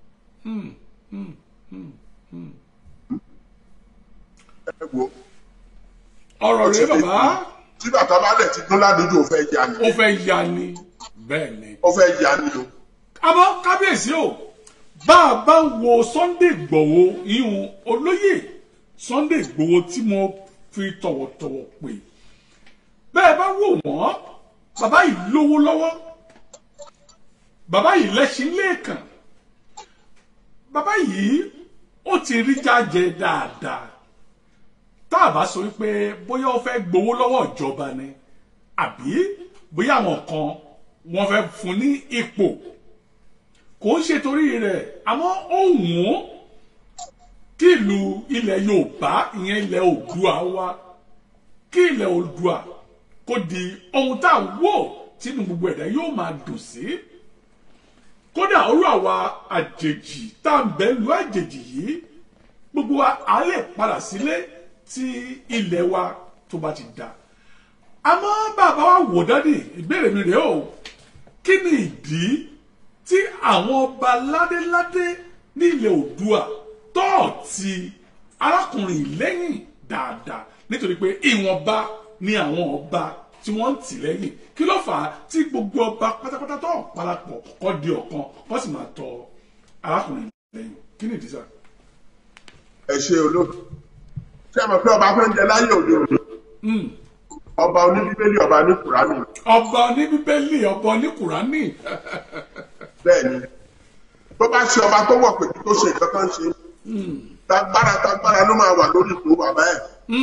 ọ̀rọ̀ rẹ̀ bàbá. tí bàtà bá lẹ̀ ti dún ládùúgbò ó fẹ́ ya ni. ó fẹ́ ya ni bẹ́ẹ̀ ni. ó fẹ́ ya ni o. àmọ́ kábíyèsí o bá a bá wo Sunday Igboho ìhun olóyè Sunday Igboho tí mo fi tọ̀wọ̀tọ̀wọ̀ pè bẹ́ẹ̀ bá wò wọ́n bàbá yìí lówó lọ́wọ́ bàbá yìí lẹ́sìn lẹ́ẹ̀kan bàbá yìí ó ti rí jájẹ dáadáa tá a bá sọ wípé bóyá ó fẹ́ gbowó lọ́wọ́ ìjọba ni àbí bóyá àwọn kan wọ́n fẹ́ fún ní ipò kò ń ṣe torí rẹ̀ àmọ́ ó wù ú kí ìlú ilẹ̀ Yorùbá ìyẹn ilẹ̀ Oòduà wa kí ilẹ̀ Oòduà kó di ohun tá a wò tínú gbogbo ẹ̀dá yóò máa dùn sí kódà orú àwa àjèjì tá à ń bẹ lu àjèjì yìí gbogbo wa á lè padà sílé tí ilẹ̀ wa tó bá ti dà àmọ́ bàbá wa wò dádì ìbéèrè mi rèé o kí ni ìdí tí àwọn ọba ládéládé ní ilẹ̀ Oòduà tọ́ọ̀tì arákùnrin lẹ́yìn dáadáa nítorí pé ìwọ̀nba ni àwọn ọba tí wọ́n ń tì lẹ́yìn kí ló fà á tí gbogbo ọba pátápátá tó parapọ̀ kọ́ di ọ̀kan wọ́n sì máa tọ arákùnrin lẹ́yìn kí ni ìdí sá. ẹ ṣe olóòtú ṣé ẹ mọ̀ pé ọba fẹ́ ń jẹ láyé òde òde ọba oníbíbélì ọba ní kùránì. ọba oníbíbélì ọba ní kùránì. bẹ́ẹ̀ni tó bá ṣe ọba tó wọ̀ pé tó ṣe nǹkan kan ṣe tagbára tagbára ló máa wà lórí ìlú bàbá ẹ̀.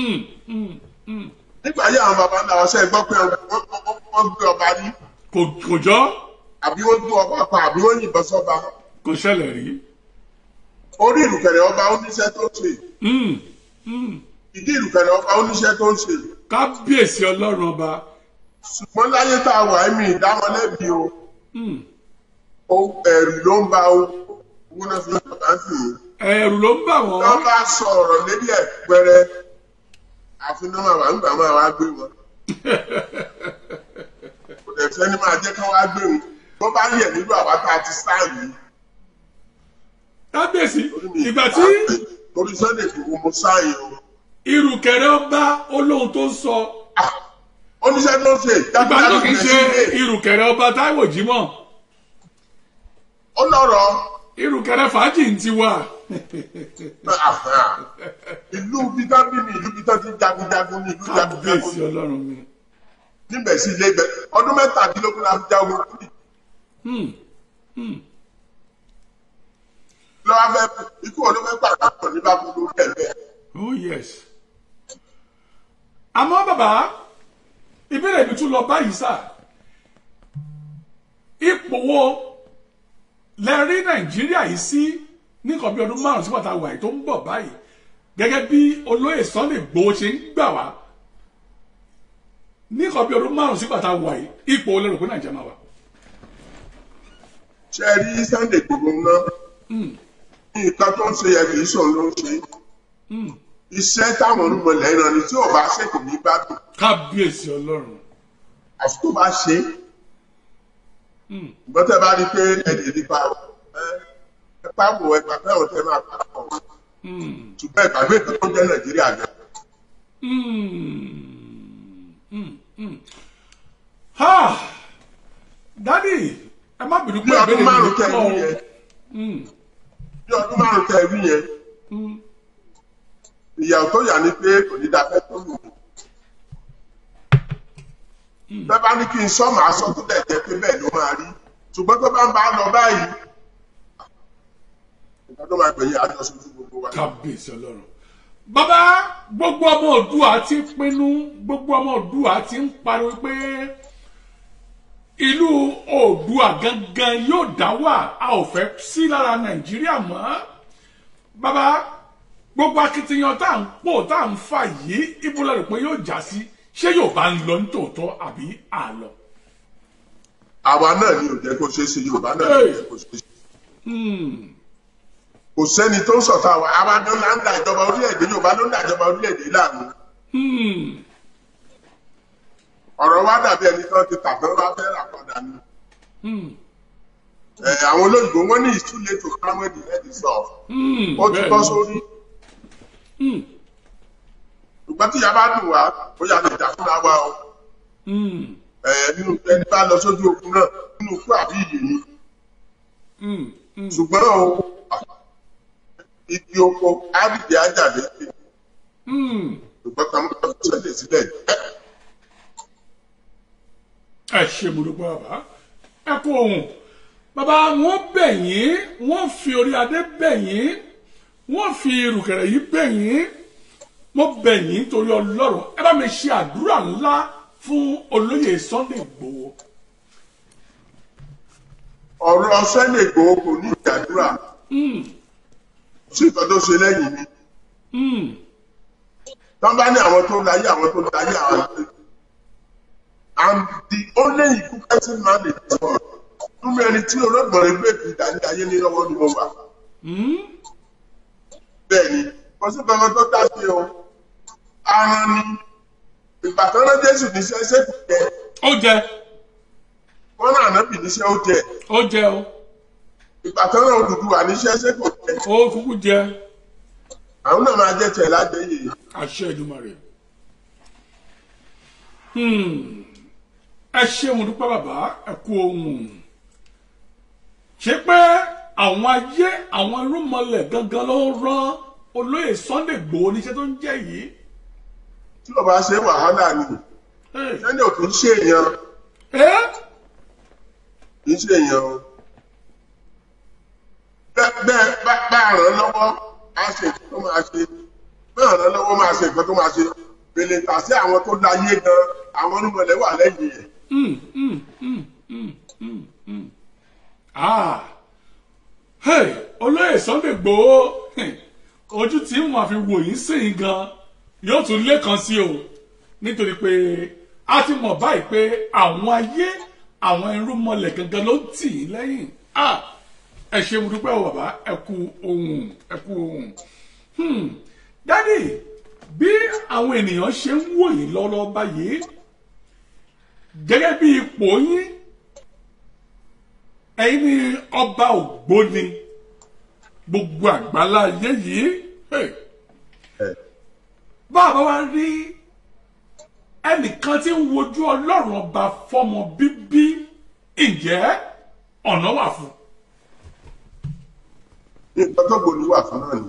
nígbà yí àwọn baba ńlá ọsẹ gbọ́ pé wọ́n gbé ọba rí. kò jọ. àbí wọ́n gbé ọba pa àbí wọ́n yìnbọn sọ́ba. kò ṣẹlẹ̀ rí. orí ìrùkẹ̀rẹ̀ ọba oníṣẹ́ tó ṣe. ìdí ìrùkẹ̀rẹ̀ ọba oníṣẹ́ tó ṣe. kábíyèsí ọlọ́run ọba. ṣùgbọ́n láyé tá a wà ẹ̀mí ìdámọ́lẹ́bí o. ẹ̀rù ló ń ba o. owó náà fi ń bàbá ń sìn yín. ẹ̀rù ló ń bà wọ́n. wọ́n bá sọ ọ̀rọ̀ lérí ẹ̀ pẹ́rẹ́ àfi náà máa wà ń gbà máa wá gbé wọn. kò dẹ̀ fẹ́ ni máa jẹ́ ká wá gbé wọn bó bá yẹ nílò àwa tá a ti sáàyè. kábíyèsí ìgbà tí. torí Sunday kò mo sáàyè o. ìrùkẹ̀rẹ̀ ọba olóhùn tó ń sọ. oníṣẹ́ tó ń ṣe. ìgbà tó kì í ṣe ìrùkẹ̀rẹ̀ ọba Táíwò Jímọ̀. ó lọ́rọ̀. ìrùkẹ̀rẹ̀ fàájì ń ti wà. ìlú bítábìlì ìlú bítábìlì jagunjagun ní ìlú jagunjagun. kábíyèsí ọlọ́run mi. níbẹ̀ sí ilé ibẹ̀ ọdún mẹ́tàdínlógún la fi jagun kúrì. lọ́wọ́ fẹ́ ikú ọdún mẹ́fà kápọ̀ ní bákú lórí ẹ̀ bẹ́ẹ̀. oh yes. àmọ́ bàbá ìbéèrè mi tún lọ báyìí sá ipò wo lẹ rí Nàìjíríà yìí sí ní nǹkan bí ọdún márùn-ún sípò tá a wà yìí tó ń bọ̀ báyìí gẹ́gẹ́ bí olóyè Sunday Igboho ṣe ń gbà wá ní nǹkan bí ọdún márùn-ún sípò tá a wà yìí ipò wo lẹ rò pé Nàìjíríà máa wà. ṣe rí Sunday Igboho náà nǹkan tó ń ṣe yẹ kì í ṣòun ló ń ṣe iṣẹ́ táwọn olúmọlẹ̀ ìran ni tí ò bá ṣe kò ní gbádùn. kábíyèsí ọlọ́run. àfi tó bá ṣe ìgbọ́n tẹ́ bá rí pé ẹ̀dẹ̀ nípa ẹ pàwọ̀ ẹ gbàgbé àwọn tẹ́ máa pàwọ̀ ṣùgbọ́n ìgbàgbé kan tó jẹ́ Nàìjíríà gan. dádì ẹ má bínú pé bí ọdún márùn tẹ pọ̀ wí yẹn bí ọdún márùn tẹ wí yẹn ìyàwó tó yà ni pé kò ní dáfẹ́ tó lù mí. bẹ́ẹ̀ bá ní kí n sọ màá sọ tó dẹ̀ jẹ́ pé bẹ́ẹ̀ ló máa rí ṣùgbọ́n tó bá ń bá a lọ báyìí nǹkan tó máa gbẹ̀yìn àjọṣojú gbogbo wa. kábíyèsí ọlọ́run. bàbá gbogbo ọmọ Oòduà ti pinnu gbogbo ọmọ Oòduà ti ń pariwo pé ìlú Oòduà gangan yóò dá wà a ò fẹ́ sí lára Nàìjíríà mọ́. bàbá gbogbo akitiyan tá à ń pò tá à ń fà yìí ibo la rò pé yóò já sí ṣé yóò bá ń lọ nítòótọ́ àbí àlọ. àwa náà ni ò jẹ́ kó ṣeé ṣe Yorùbá náà ni ò jẹ́ kó ṣeé ṣe. kò sẹ́ni tó ń sọ̀tà wa àwa ló ń da ìjọba orílẹ̀-èdè Yorùbá ló ń da ìjọba orílẹ̀-èdè láàmú. ọ̀rọ̀ wa dàbí ẹni tó ti tàbí wá fẹ́ rà padà ni. àwọn olóyìnbó wọn ní it's too late to calm when the head is off. ó ti bọ́ sórí. ṣùgbọ́n tí ìyá bá dùn wá ó yà lè jà fúnra wa o. nínú ẹni bá lọ sójú ogun náà nínú ikú àbí ìyè ni. ṣùgbọ́n o igi oko ábìdí ajá létí. ṣùgbọ́n kan mọ́ ṣẹlẹ̀ sílẹ̀. ẹ ṣe mo dúpẹ́ bàbá ẹ kú ohun bàbá wọn bẹ̀ yín wọ́n fi orí adé bẹ̀ yín wọ́n fi ìrùkẹ̀rẹ̀ yìí bẹ̀ yín mo bẹ̀ yín torí Ọlọ́run ẹ bá mi ṣe àdúrà ńlá fún olóyè Sunday Igboho. ọ̀rọ̀ Sunday Igboho kò ní ìdádúrà sí ìtọ́ tó ṣe lẹ́yìn mi tán bá ní àwọn tó láyé àwọn tó láyé àwọn tó I'm the only equivalent man in this world tún mi ẹni tí olóògbọ̀n gbé ìdá ní ayé ní lọ́wọ́ ni mo wà bẹ́ẹ̀ ni kò sí kankan tó dá sí o aràn ni ìgbà tó rán Jésù níṣẹ́ ṣé kò jẹ́ ó jẹ wọ́n náà nábì níṣẹ́ ó jẹ́ ó jẹ o ìgbà tó rán Odùduwà níṣẹ́ ṣé kò jẹ́ ó kúkú jẹ àwọn náà máa jẹ́ tiẹ̀ lájẹ́ yìí. àṣẹ Èdùmàrè. ẹ ṣé mo dúpẹ́ bàbá ẹ kú ohun ṣé pé àwọn ayé àwọn irúnmọlẹ̀ gangan ló ń rán olóyè Sunday Igboho níṣẹ́ tó ń jẹ́ yìí. tí o bá ṣe wàhálà ni sẹ́ni ò kì í ṣe èèyàn kì í ṣe èèyàn o bẹ́ẹ̀ bá ràn án lọ́wọ́ á ṣe nǹkan tó máa ṣe bẹ́ẹ̀ ràn án lọ́wọ́ máa ṣe nǹkan tó máa ṣe bèlè tà sí àwọn tó láyé gan àwọn onímọ̀lẹ́ wà lẹ́yìn ẹ̀. olóyè Sunday Igboho ojú tí wọn fi wò yín sí yín gan yóò tún lẹ́kan sí o nítorí pé a ti mọ̀ báyìí pé àwọn ayé àwọn irúnmọlẹ̀ gangan ló ń tì í lẹ́yìn. ẹ ṣé mo dúpẹ́ o bàbá ẹ kú ohun ẹ kú ohun. dádì bí àwọn ènìyàn ṣe ń wò yín lọ́wọ́lọ́wọ́ báyìí gẹ́gẹ́ bí ipò yín ẹ̀yin ni ọba Ògbóni gbogbo àgbálá ayé yìí bàbá wa rí ẹnìkan tí ń wojú Ọlọ́run ọba fọ́mọ bíbí ǹjẹ́ ọ̀nà wà fún. nǹkan tó gbòòlù wà fún náà ni.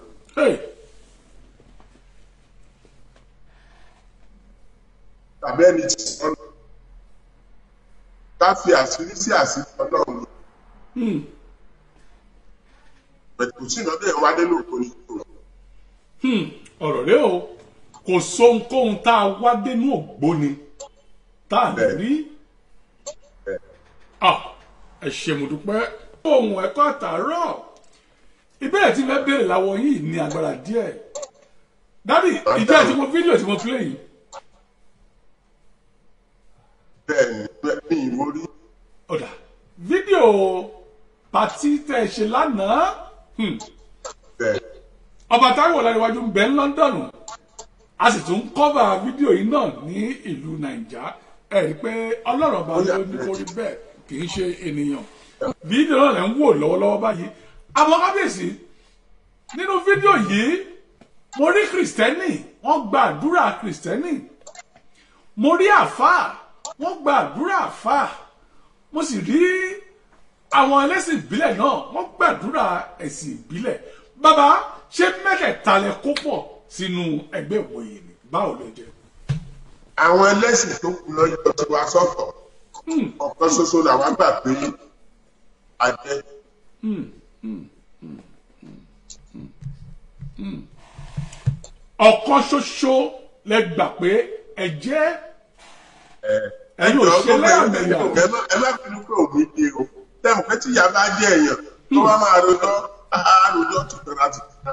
tàbí ẹni tí ọ̀nà ká fi àṣírí sí àṣírí Ọlọ́run ni. pẹ̀lú sí ìnáwó ẹ̀ wá dé lóòótọ́ ní ìlú. ọ̀rọ̀ rẹ o kò sóhunkóhun tá a wá dénú Ògbóni tá a lè rí. ẹ ṣé mo dúpẹ́ ohun ẹ̀kọ́ àtàárọ̀ ìbéèrè tí fẹ́ béèrè láwọ yìí ní agbára díẹ̀ dádì ìjẹ́ tí mo fídíò tí mo play yìí. bẹ́ẹ̀ni bẹ́ẹ̀ni mo rí. ọ̀dà fídíò pàtí tẹ̀ ṣe lánàá ọba Táíwò Ọláníwájú ń bẹ ní London a sì tún kọ́bà fídíò yìí náà ní ìlú Nàìjà ẹ rí i pé Ọlọ́run ọba ló ní kó rí bẹ́ẹ̀ kì í ṣe ènìyàn fídíò náà lẹ́ ń wò lọ́wọ́lọ́wọ́ báyìí àwọn kábíyèsí nínú fídíò yìí mo rí kìrìsìtẹ́nì wọ́n gba àdúrà kìrìsìtẹ́nì mo rí àfáà wọ́n gba àdúrà àfáà mo sì rí àwọn ẹlẹ́sìn ìbílẹ̀ náà wọ́n gbàdúrà ẹ̀sìn ìbílẹ̀ bàbá ṣé mẹ́tẹ̀ẹ̀ta lẹ kó pọ̀ sínú ẹgbẹ́ ìwòye ni báwo ló jẹ́. àwọn ẹlẹ́sìn tó kù lọ́jọ́ tí wàá sọ̀tọ̀ ọ̀kan ṣoṣo làwọn gbà pé àjẹ́. ọ̀kan ṣoṣo lẹ gbà pé ẹ jẹ́ ẹ̀yin ò ṣe lẹ́yàmẹ̀yà. ẹ má fi pé òbí dé o tẹ́mu pé tí ìyá bá jẹ́ èèyàn tó bá máa rojọ́ àròjọ́ tó tẹ̀ láti tẹ̀.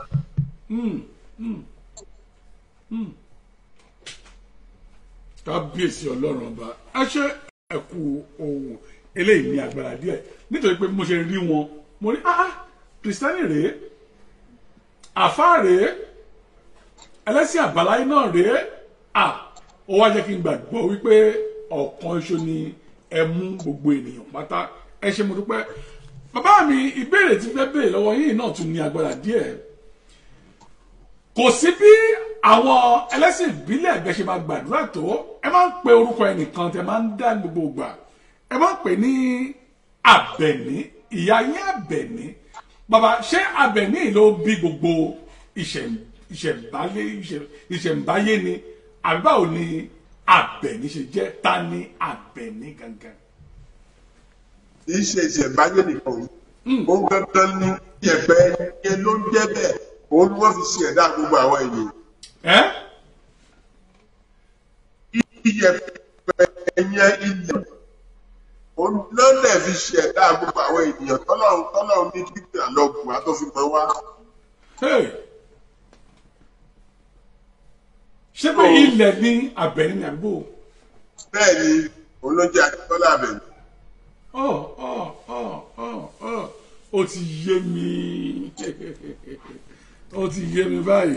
kábíyèsí Ọlọ́run ọba ẹ ṣe ẹ̀kú ohun eléyìí ní agbára díẹ̀ nítorí pé mo ṣe rí wọn mo rí ah kìrìsìtẹ́nì rèé àfáà rèé ẹlẹ́sìn àbáláyé náà rèé ah ó wá jẹ́ kí n gbàgbọ́ wípé ọ̀kan ṣo ni ẹ mú gbogbo ènìyàn pátá ẹ ṣé mo dúpẹ́ bàbá mi ìbéèrè tí fẹ́ béèrè lọ́wọ́ yìí náà tún ní agbára díẹ̀ kò sí bí àwọn ẹlẹ́sìn ìbílẹ̀ ẹ̀gbẹ́ ṣe máa gbàdúrà tó ẹ máa ń pe orúkọ ẹnìkan tẹ máa ń dá gbogbo ìgbà ẹ máa ń pè ní Àbẹ̀ní ìyá yín Àbẹ̀ní bàbá ṣé Àbẹ̀ní ló bí gbogbo ìṣẹ̀ǹbáyé ìṣẹ̀ǹbáyé ni àbí báwo ni Àbẹ̀ní ṣe jẹ́ ta ni Àbẹ̀ní gangan. kì í ṣe ìṣẹ̀ǹbáyé nìkan ó ń gangan ní ìyẹ̀pẹ̀ yẹn ló ń jẹ́ bẹ́ẹ̀ òun ni wọ́n fi ṣe ẹ̀dá gbogbo àwọn ènìyàn. ṣe ẹ̀dá gbogbo àwọn ènìyàn tọ́lọ́run tọ́lọ́run ní kíkì àlọ́gùn wa tó fi mọ́ wá. ṣé pé ilẹ̀ ní Àbẹ̀ní ní àgbo. bẹ́ẹ̀ ni olóúnjẹ Akíntọ́lá Àbẹ̀ní. ọ ọ ọ ọ ọ ó ti yé mi ó ti yé mi báyìí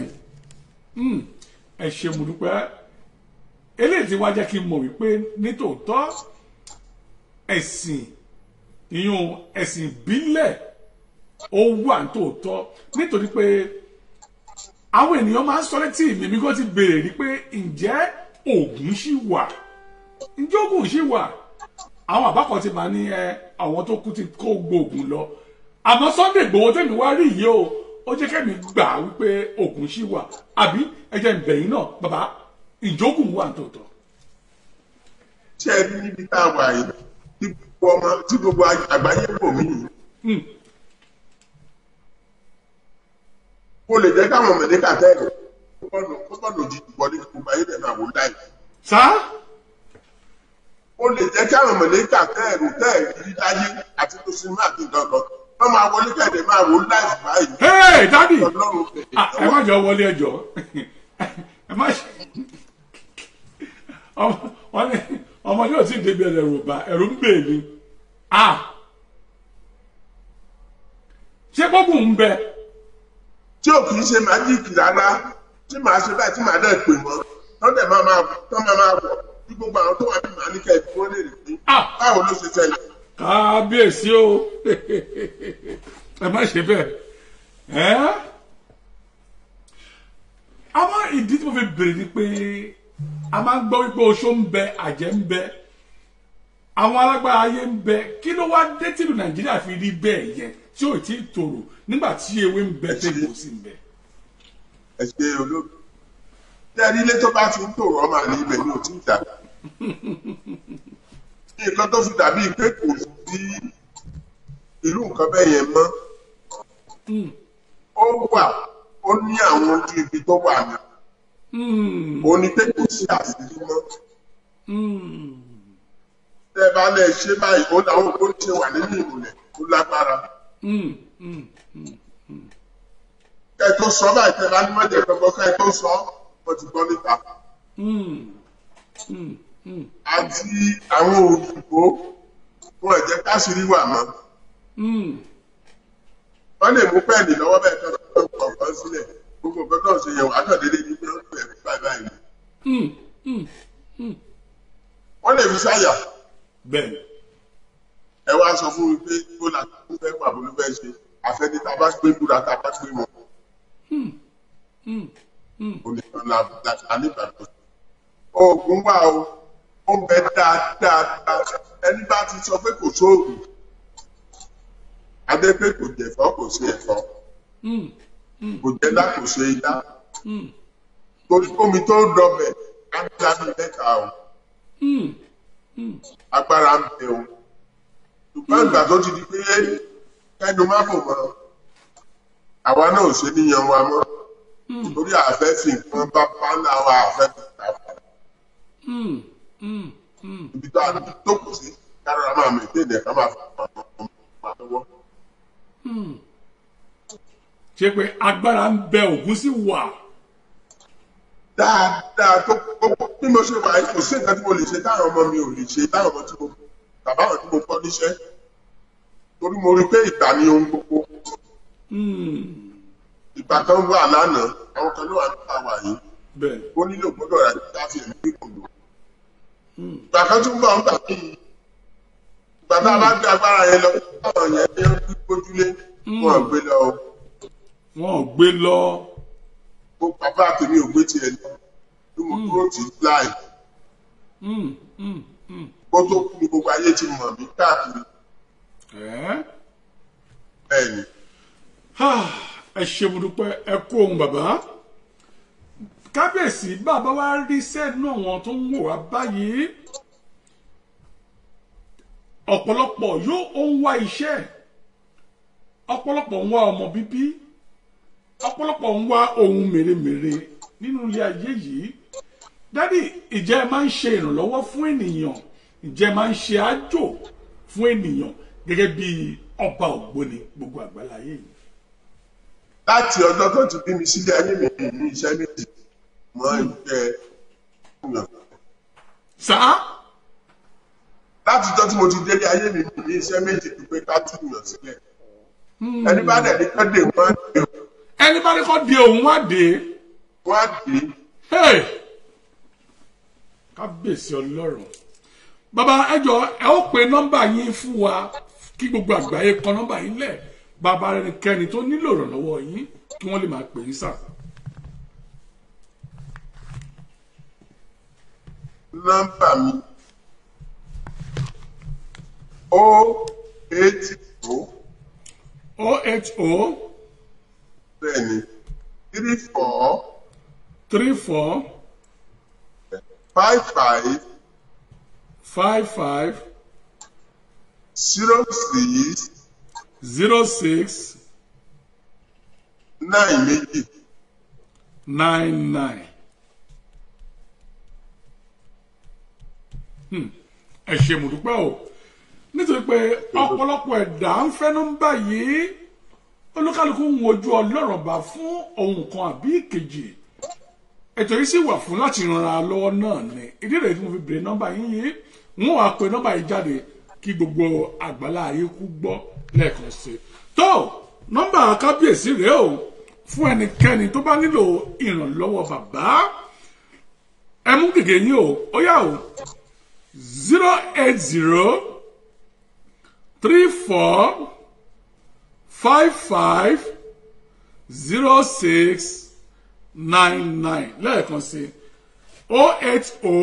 ẹ ṣé mo dúpẹ́ eléyìí tí wá jẹ́ kí n mọ̀ wípé nítòótọ́ ẹ̀sìn ìyún ẹ̀sìn ìbílẹ̀ ó wà nítòótọ́ nítorí pé àwọn ènìyàn máa ń sọ létí mi mi kò ti béèrè rí pé ǹjẹ́ Ògún ṣì wà ǹjẹ́ Ògún ṣì wà àwọn àbákan ti máa ní ẹ àwọn tó kú ti kó gbóògùn lọ àmọ́ Sunday Igboho tèmi wá rí yìí o ó jẹ́ kẹ́mi gbà wípé Ògún ṣì wà àbí ẹ̀jẹ̀ ìbẹ̀yìn náà bàbá ìjókòó wà nítòótọ́. ṣé ẹ rí níbi tá a wà yìí tí gbogbo ọmọ tí gbogbo àgbáyé wò mí yìí. kó lè jẹ́ káwọn mẹ̀lẹ́kà tẹ́lẹ̀ kó tọ́nà òjijì wọlé gbogbo ayé dẹ̀ máa wò láì. sá. ó lè jẹ́ káwọn mẹ̀lẹ́kà tẹ́lẹ̀ tẹ́lẹ̀ rí láyé àti tó sinmi àti nǹkan kan wọ́n máa wọlé kẹ́ẹ̀dẹ̀ máa wò láì báyìí. hey dadi ẹ má jọ wọlé ẹjọ ẹ má ṣe ọmọ yóò ti débi ẹ̀rù bá ẹ̀rù ń bè mí ṣé gbogbo ń bẹ. tí ò kì í ṣe májíìkì rárá tí màá ṣe báyìí tí màá dẹ̀ pè wọ́n tọ́ dẹ̀ máa máa tọ́ máa máa wọ̀ bí gbogbo àwọn tó wà ní màá ní kẹ́ ẹ̀ tí wọ́n lè rí pé báwo ló ṣe ṣẹlẹ̀. kábíyèsí o ẹ má ṣe bẹ́ẹ̀ ẹ́ àwọn ìdí tí mo fi bèrè ni pé a máa ń gbọ́ wípé oṣó ń bẹ àjẹ́ ń bẹ àwọn alágbára ayé ń bẹ kí ló wá dé tìlú Nàìjíríà fi rí bẹ́ẹ̀ yẹn tí ò tí ì tòrò nígbà tí ewé ń bẹ tẹ́lẹ̀ kò sí ń bẹ. ẹ ṣe olóògbé tí a rí ilé tó bá ti ń tòrò ọmọ àlè ibẹ̀ ni ò tí ì dà nǹkan tó fi dàbí pé kò sí irú nǹkan bẹ́ẹ̀ yẹn mọ́ ó wà ó ní àwọn ojú ibi tó wà ní ó ní pé kò sí àṣírí mọ́ tẹ́ bá lè ṣe báyìí ó láwọn tó ń ṣe wà nínú ìmùlẹ̀ tó lágbára kẹ́ tó sọ báyìí tẹ́ bá ní mọ́jẹ̀ gbọ́gbọ́ kẹ́ tó sọ wọ́n ti gbọ́ níta àti àwọn òyìnbó wọn ò jẹ́ káṣírí wà mọ́ wọ́n lè mú pẹ́ẹ́nì lọ́wọ́ bẹ́ẹ̀ tó tó kọ̀ọ̀kan sílẹ̀ gbogbo nǹkan tó ń ṣe yẹn wà á kàn déédéé ní pé ó ń bẹ̀rẹ̀ báyìí báyìí. wọ́n lè fi sáyà. bẹ́ẹ̀. ẹ wá sọ fún mi pé kó la tó fẹ́ wà bó ló fẹ́ ṣe àfẹ́ni tá a bá gbé búra tá a bá gbé mọ́. o lè tán la la nígbàgbọ́. oògùn wà o ó ń bẹ dáadáa ẹni bá ti sọ pé kò sóògùn adé pé kò jẹ̀fọ́ kò sí ẹ̀fọ́ kò jẹ́ lá kò ṣe ilá torí omi tó dọbẹ̀ á ń dábì mẹ́ta o agbára ń bẹ o ṣùgbọ́n ìgbà tó ti di pé ẹnu má bò mọ́ àwa náà ò ṣe níyan wa mọ́ torí àfẹ́ fi nǹkan bá pálá wa àfẹ́ fi ta fún ibi tó àdúgbò tó kù sí kára máa mẹ́tẹ́ ẹ̀ ká máa fi pa lọ́wọ́. ṣé pé agbára ń bẹ Ògún sí wà. dáadáa tó gbogbo bí mo ṣe wà yìí kò sí nǹkan tí mo lè ṣe táwọn ọmọ mi ò lè ṣe táwọn ọmọ tí mo bàbá àwọn tí mo kọ́ níṣẹ́ torí mo rí pé ìgbà ni ohun gbogbo. ìgbà kan wà lánàá àwọn kan ló wà nípa wà yìí ó nílò gbọ́dọ̀ rà nípa fi ẹ̀mí kíkùn lò. ìgbà kan tún bọ̀ ń gbà kí ìgbà tá a bá gbé agbára yẹn lọ báwọn yẹn ní gbójúlé wọn ò gbé lọ. wọn ò gbé lọ. mo bàbá tèmi ò gbé tiẹ̀ lọ bí mo dúró tì í láì. kó tó kú ni gbogbo ayé ti mọ̀ mí káàkiri. bẹ́ẹ̀ni. ẹ ṣe mo dúpẹ́ ẹ kú ohun bàbá kábíyèsí bàbá wa rí sẹ́nu àwọn tó ń wò wá báyìí ọ̀pọ̀lọpọ̀ yóò ń wá iṣẹ́ ọ̀pọ̀lọpọ̀ ń wá ọmọ bíbí ọ̀pọ̀lọpọ̀ ń wá ohun mèremère nínú ilé ayé yìí dádì ìjẹ́ máa ń ṣe ìrànlọ́wọ́ fún ènìyàn ìjẹ́ máa ń ṣe àjò fún ènìyàn gẹ́gẹ́ bí ọba ògbóni gbogbo àgbáláyé yìí. láti ọjọ́ tó ti bí mi sílé ayé mi ní iṣẹ́ méjì mọ́ ìjẹ́ ìyàn. sá. láti ọjọ́ tí mo ti délé ayé mi ní iṣẹ́ méjì tó pé ká tún yàn sílẹ̀. ẹni bá dẹ̀ ní kọ́ dé wọ́n á dé. ẹni bá ní kọ́ dé òun wá dé. wọ́n á dé. kábíyèsí ọlọ́run. bàbá ẹjọ ẹ ó pe nọ́mbà yín fún wa kí gbogbo àgbáyé kọ nọ́mbà yín lẹ̀ bàbá ẹnikẹ́ni tó nílò ìrànlọ́wọ́ yín kí wọ́n lè máa pè yín sà. nọ́mbà mi o eight o o eight o bẹ́ẹ̀ni three four three four five five five five zero six zero six nine méjì nine nine. ẹ ṣé mo dúpẹ́ o nítorí pé ọ̀pọ̀lọpọ̀ ẹ̀dá ń fẹ́ nọ́mbà yìí olúkálùkù ń wojú ọlọ́run bá fún ohun kan àbí ìkejì ètò yìí sì wà fún láti ran ara lọ́wọ́ náà ni ìdí rẹ̀ tí mo fi bèrè nọ́mbà yín yìí wọ́n wá pe nọ́mbà yìí jáde kí gbogbo àgbàlá ayé kú gbọ́ lẹ́ẹ̀kan sí i tó nọ́mbà kábíyèsí rèé o fún ẹnikẹ́ni tó bá nílò ìrànlọ́wọ́ bàbá ẹ mú gègé yín o ó yá o zero eight zero three four five five zero six nine nine lẹ́ẹ̀kan sí o eight o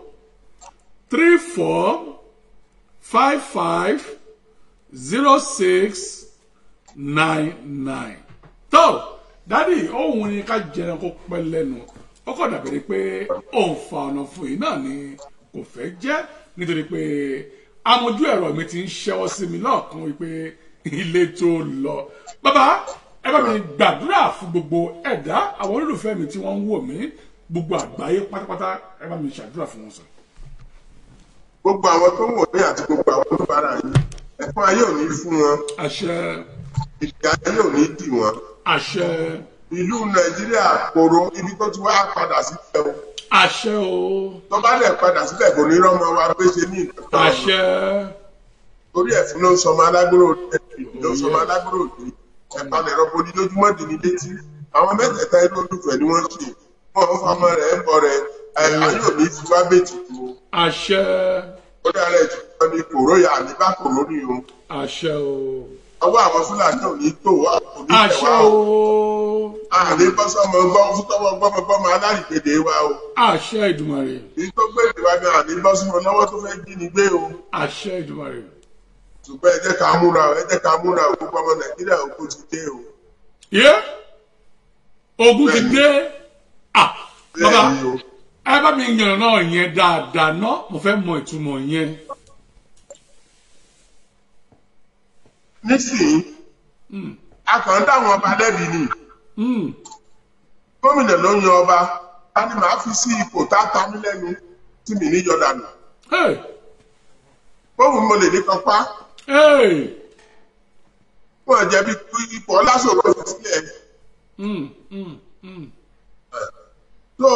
three four five five zero six nine nine. tó dádì òun ni ká jẹun kó pẹ́ lẹ́nu ó kọ́ dàbí pé òun fa ọ̀nà fún yìí náà ni kò fẹ́ jẹ́ nítorí pé amójú ẹ̀rọ mi ti ń ṣẹ́wọ́ sí mi lọ́ọ̀kan wípé ilé tó lọ. bàbá ẹ bá mi gbàdúrà fún gbogbo ẹ̀dá àwọn olólùfẹ́ mi tí wọ́n ń wò mí gbogbo àgbáyé pátápátá ẹ bá mi ṣàdúrà fún wọn sọ. gbogbo àwọn tó ń wò ní àti gbogbo àwọn tó bára yín ẹ̀fọn ayé ò ní fún wọn. àṣẹ. ìjà ayé ò ní dì wọn. àṣẹ. ìlú nàìjíríà kòrò ibi tó ti wá padà sílẹ̀ o. àṣẹ o. tó bá dẹ̀ padà sílẹ̀ kò ní rọ́mọ wa pé ṣe ní ìtọ́jú. àṣẹ. torí ẹ̀fún ló ń sọmọ alágbóró ló ń sọmọ alágbóró òde ẹ̀pà lè rọ́pò ní lójúmọ́ dì ní létí àwọn mẹ́tẹ̀ẹ̀ta inú olùfẹ́ ni wọ́n ṣe wọ́n ń fọmọ rẹ̀ ń bọ̀ rẹ̀ ayé òní fi wá méjì tó. àṣẹ. ó dára ẹ̀ jù ní kòró yà ní bá kòró ní o. àṣẹ o. ọwọ́ àwọn fúlàní ò ní tó wá kò ní tẹ̀ àṣẹ wá o. o. àní bọ́sọ̀mọ gbọ́ fútọ́wọ́ gbọ́mọgbọ́mọ alárìgbèdè wa o. àṣẹ Ìdùmarè. ní tó gbé ìwà ni àní bọ́sọ̀mọ lọ́wọ́ tó fẹ́ jí ni gbé o. àṣẹ Ìdùmarè. ṣùgbọ́n ẹ jẹ́ ká múra o ẹ jẹ́ ká múra o gbogbo ọmọ nàìjíríà ogun ti dé o. yé ogun ti dé ah bàbá ẹ bá mi yànnà náà yẹn dáadáa ná mo fẹ́ mọ ìtumọ̀ yẹn. nísìnyí a kàn ń dáwọn ọba lẹ́bi ni gómìnà ló yan ọba a ní màá fi sí ipò tá a ta mí lẹ́nu tí mi ní yọ̀dànù. bóun mo lè ní kan pa. wọ́n jẹ̀bi ipò ọlásòro sílẹ̀. tó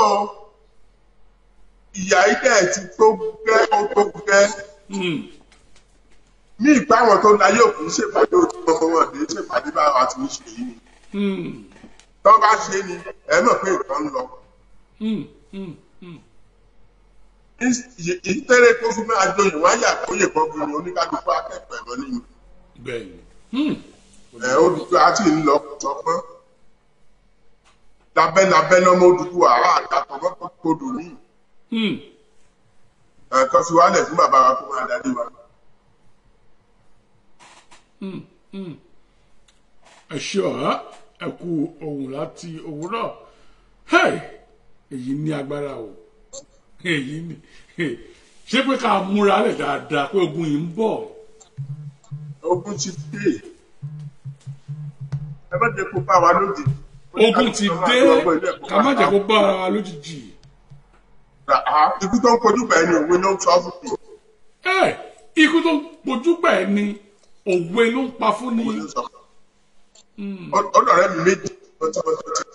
ìyá ilẹ̀ ti tó gẹ́ ó tó gẹ́. ní ìpá àwọn tó láyé òkú ṣèpàdé ojú ọmọ wọn lè ṣèpàdé bá wa ti ń ṣe yìí ni. tó bá ṣe ni ẹ mọ̀ pé nǹkan ń lọ. ìtẹ́rẹ́ tó fi máa joyè wáyà kóyè kan bí ni oníkálukú akẹ́kọ̀ọ́ ẹ̀rọ nínú. ẹ olùdó àti ńlọ sọpọ́n lábẹ́lábẹ́ lọ́mọ Odùduwà àrà àtàkọ́ mọ́tò kodò ní. nǹkan fi wálẹ̀ fún bàbá wa kó máa darí wa. ẹ ṣe ọ̀há ẹ kú ohun láti òwúrọ̀ èyí ní agbára o èyí ní ṣé pé ká múra lẹ̀ dáadáa pé ogun yìí ń bọ̀. ogun ti dé ẹ má jẹ́ kó bá wa lójijì. ogun ti dé ká má jẹ́ kó bá wa lójijì. ikú tó ń kojú bẹ́ẹ̀ ni òwe ló ń sọ fún mi. ikú tó ń kojú bẹ́ẹ̀ ni òwe ló ń pa fún ni. ọ̀dọ̀ rẹ̀ mi méjì tọ́tọ́tọ́.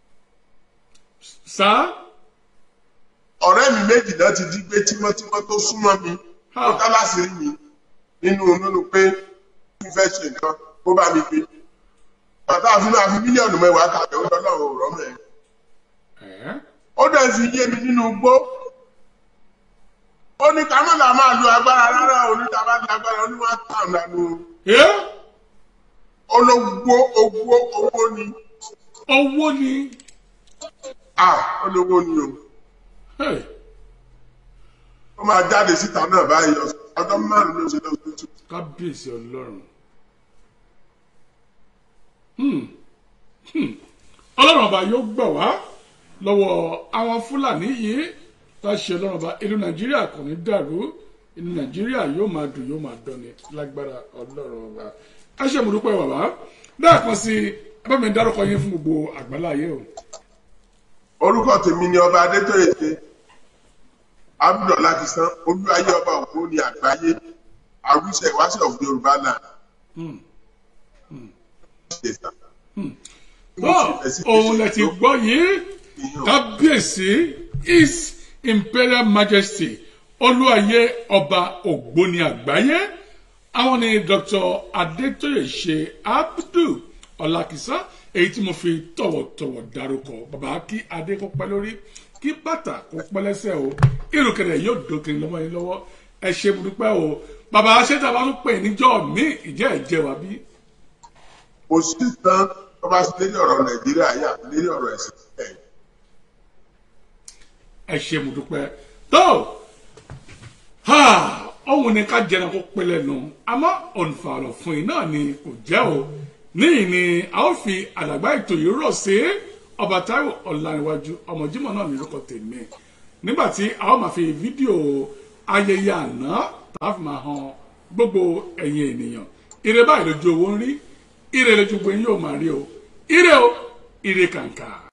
sá. ọ̀rẹ́ mi méjì náà ti di gbé tímọ́tímọ́ tó súnmọ́ mi tó dá láṣìírí mi nínú nínú pé kí n fẹ́ ṣe nǹkan kó bá mi gbé. bàtà àfihàn àfi mílíọ̀nù mẹ́wàá kàbẹ̀ ó lọ́nà òrọ̀ mẹ́. ó dẹ̀ fi yé mi nínú igbó. ó ní kámẹ́là máa lo agbára rárá onídàbá ní agbára oníwà tàn lánàá. olówó owó owó ni. owó ni. ah olówó ni o. ó máa jáde síta náà báyìí ọjọ́ márùn-ún ló ṣe lọ́sọ̀tún. kábíyèsí ọlọ́run. ọlọ́run ọba yóò gbà wá lọ́wọ́ àwọn fúlàní yìí tá a ṣe ọlọ́run ọba ìlú nàìjíríà kò ní dàrú ìlú nàìjíríà yóò máa dùn yóò máa dán ni lágbára ọlọ́run ọba. ẹ ṣe mọ̀dúpẹ́ bàbá lẹ́ẹ̀kan sí ẹ bá mi dárúkọ yín fún gbogbo àgbáláyé o. orúkọ tèmi ni ọba adétóyèké abdullah kisan olúwayé ọba ògbó ní àgbáyé àwùjọ ìwáṣẹ of yorùbá náà. òun lè ti gbọ́ yìí kábíyèsí his imperial majesty olúwayé ọba ògbó ní àgbáyé àwọn ni dr adétóyèṣe abdul ọlákìsán èyí tí mo fi tọ̀wọ̀tọ̀wọ̀ dárúkọ bàbá kí adé kó pẹ́ lórí kí bàtà kó pẹ́ lẹ́sẹ̀ o ìrùkẹ̀rẹ̀ yóò dókè lọ́wọ́ yín lọ́wọ́ ẹ ṣe dúpẹ́ o bàbá ṣẹ́ta bá tún pè níjọ́ mi ìjẹ́ ẹ̀jẹ̀ wá bí. kò sí tán tó bá sí lérí ọ̀rọ̀ nàìjíríà yà lérí ọ̀rọ̀ ẹ̀sìn ẹ̀. ẹ ṣe dúpẹ́ tó ọ̀hún ni ká jẹun kó pẹ́ lẹ́nu àmọ́ ọ̀nfààrọ̀ fún yín náà ni kò jẹ́ o níyìn ni a ó fi àdàgbà ètò yìí rọ̀ sí ọba Táíwò Ọláníwájú ọmọ Jímọ̀ náà ní orúkọ tèmi nígbà tí a ó máa fi fídíò ayẹyẹ àná tá a fi máa hàn gbogbo ẹ̀yin ènìyàn ire báyìí lójú owó ń rí ire lójú gbé yóò máa rí o ire o ire kàǹkà.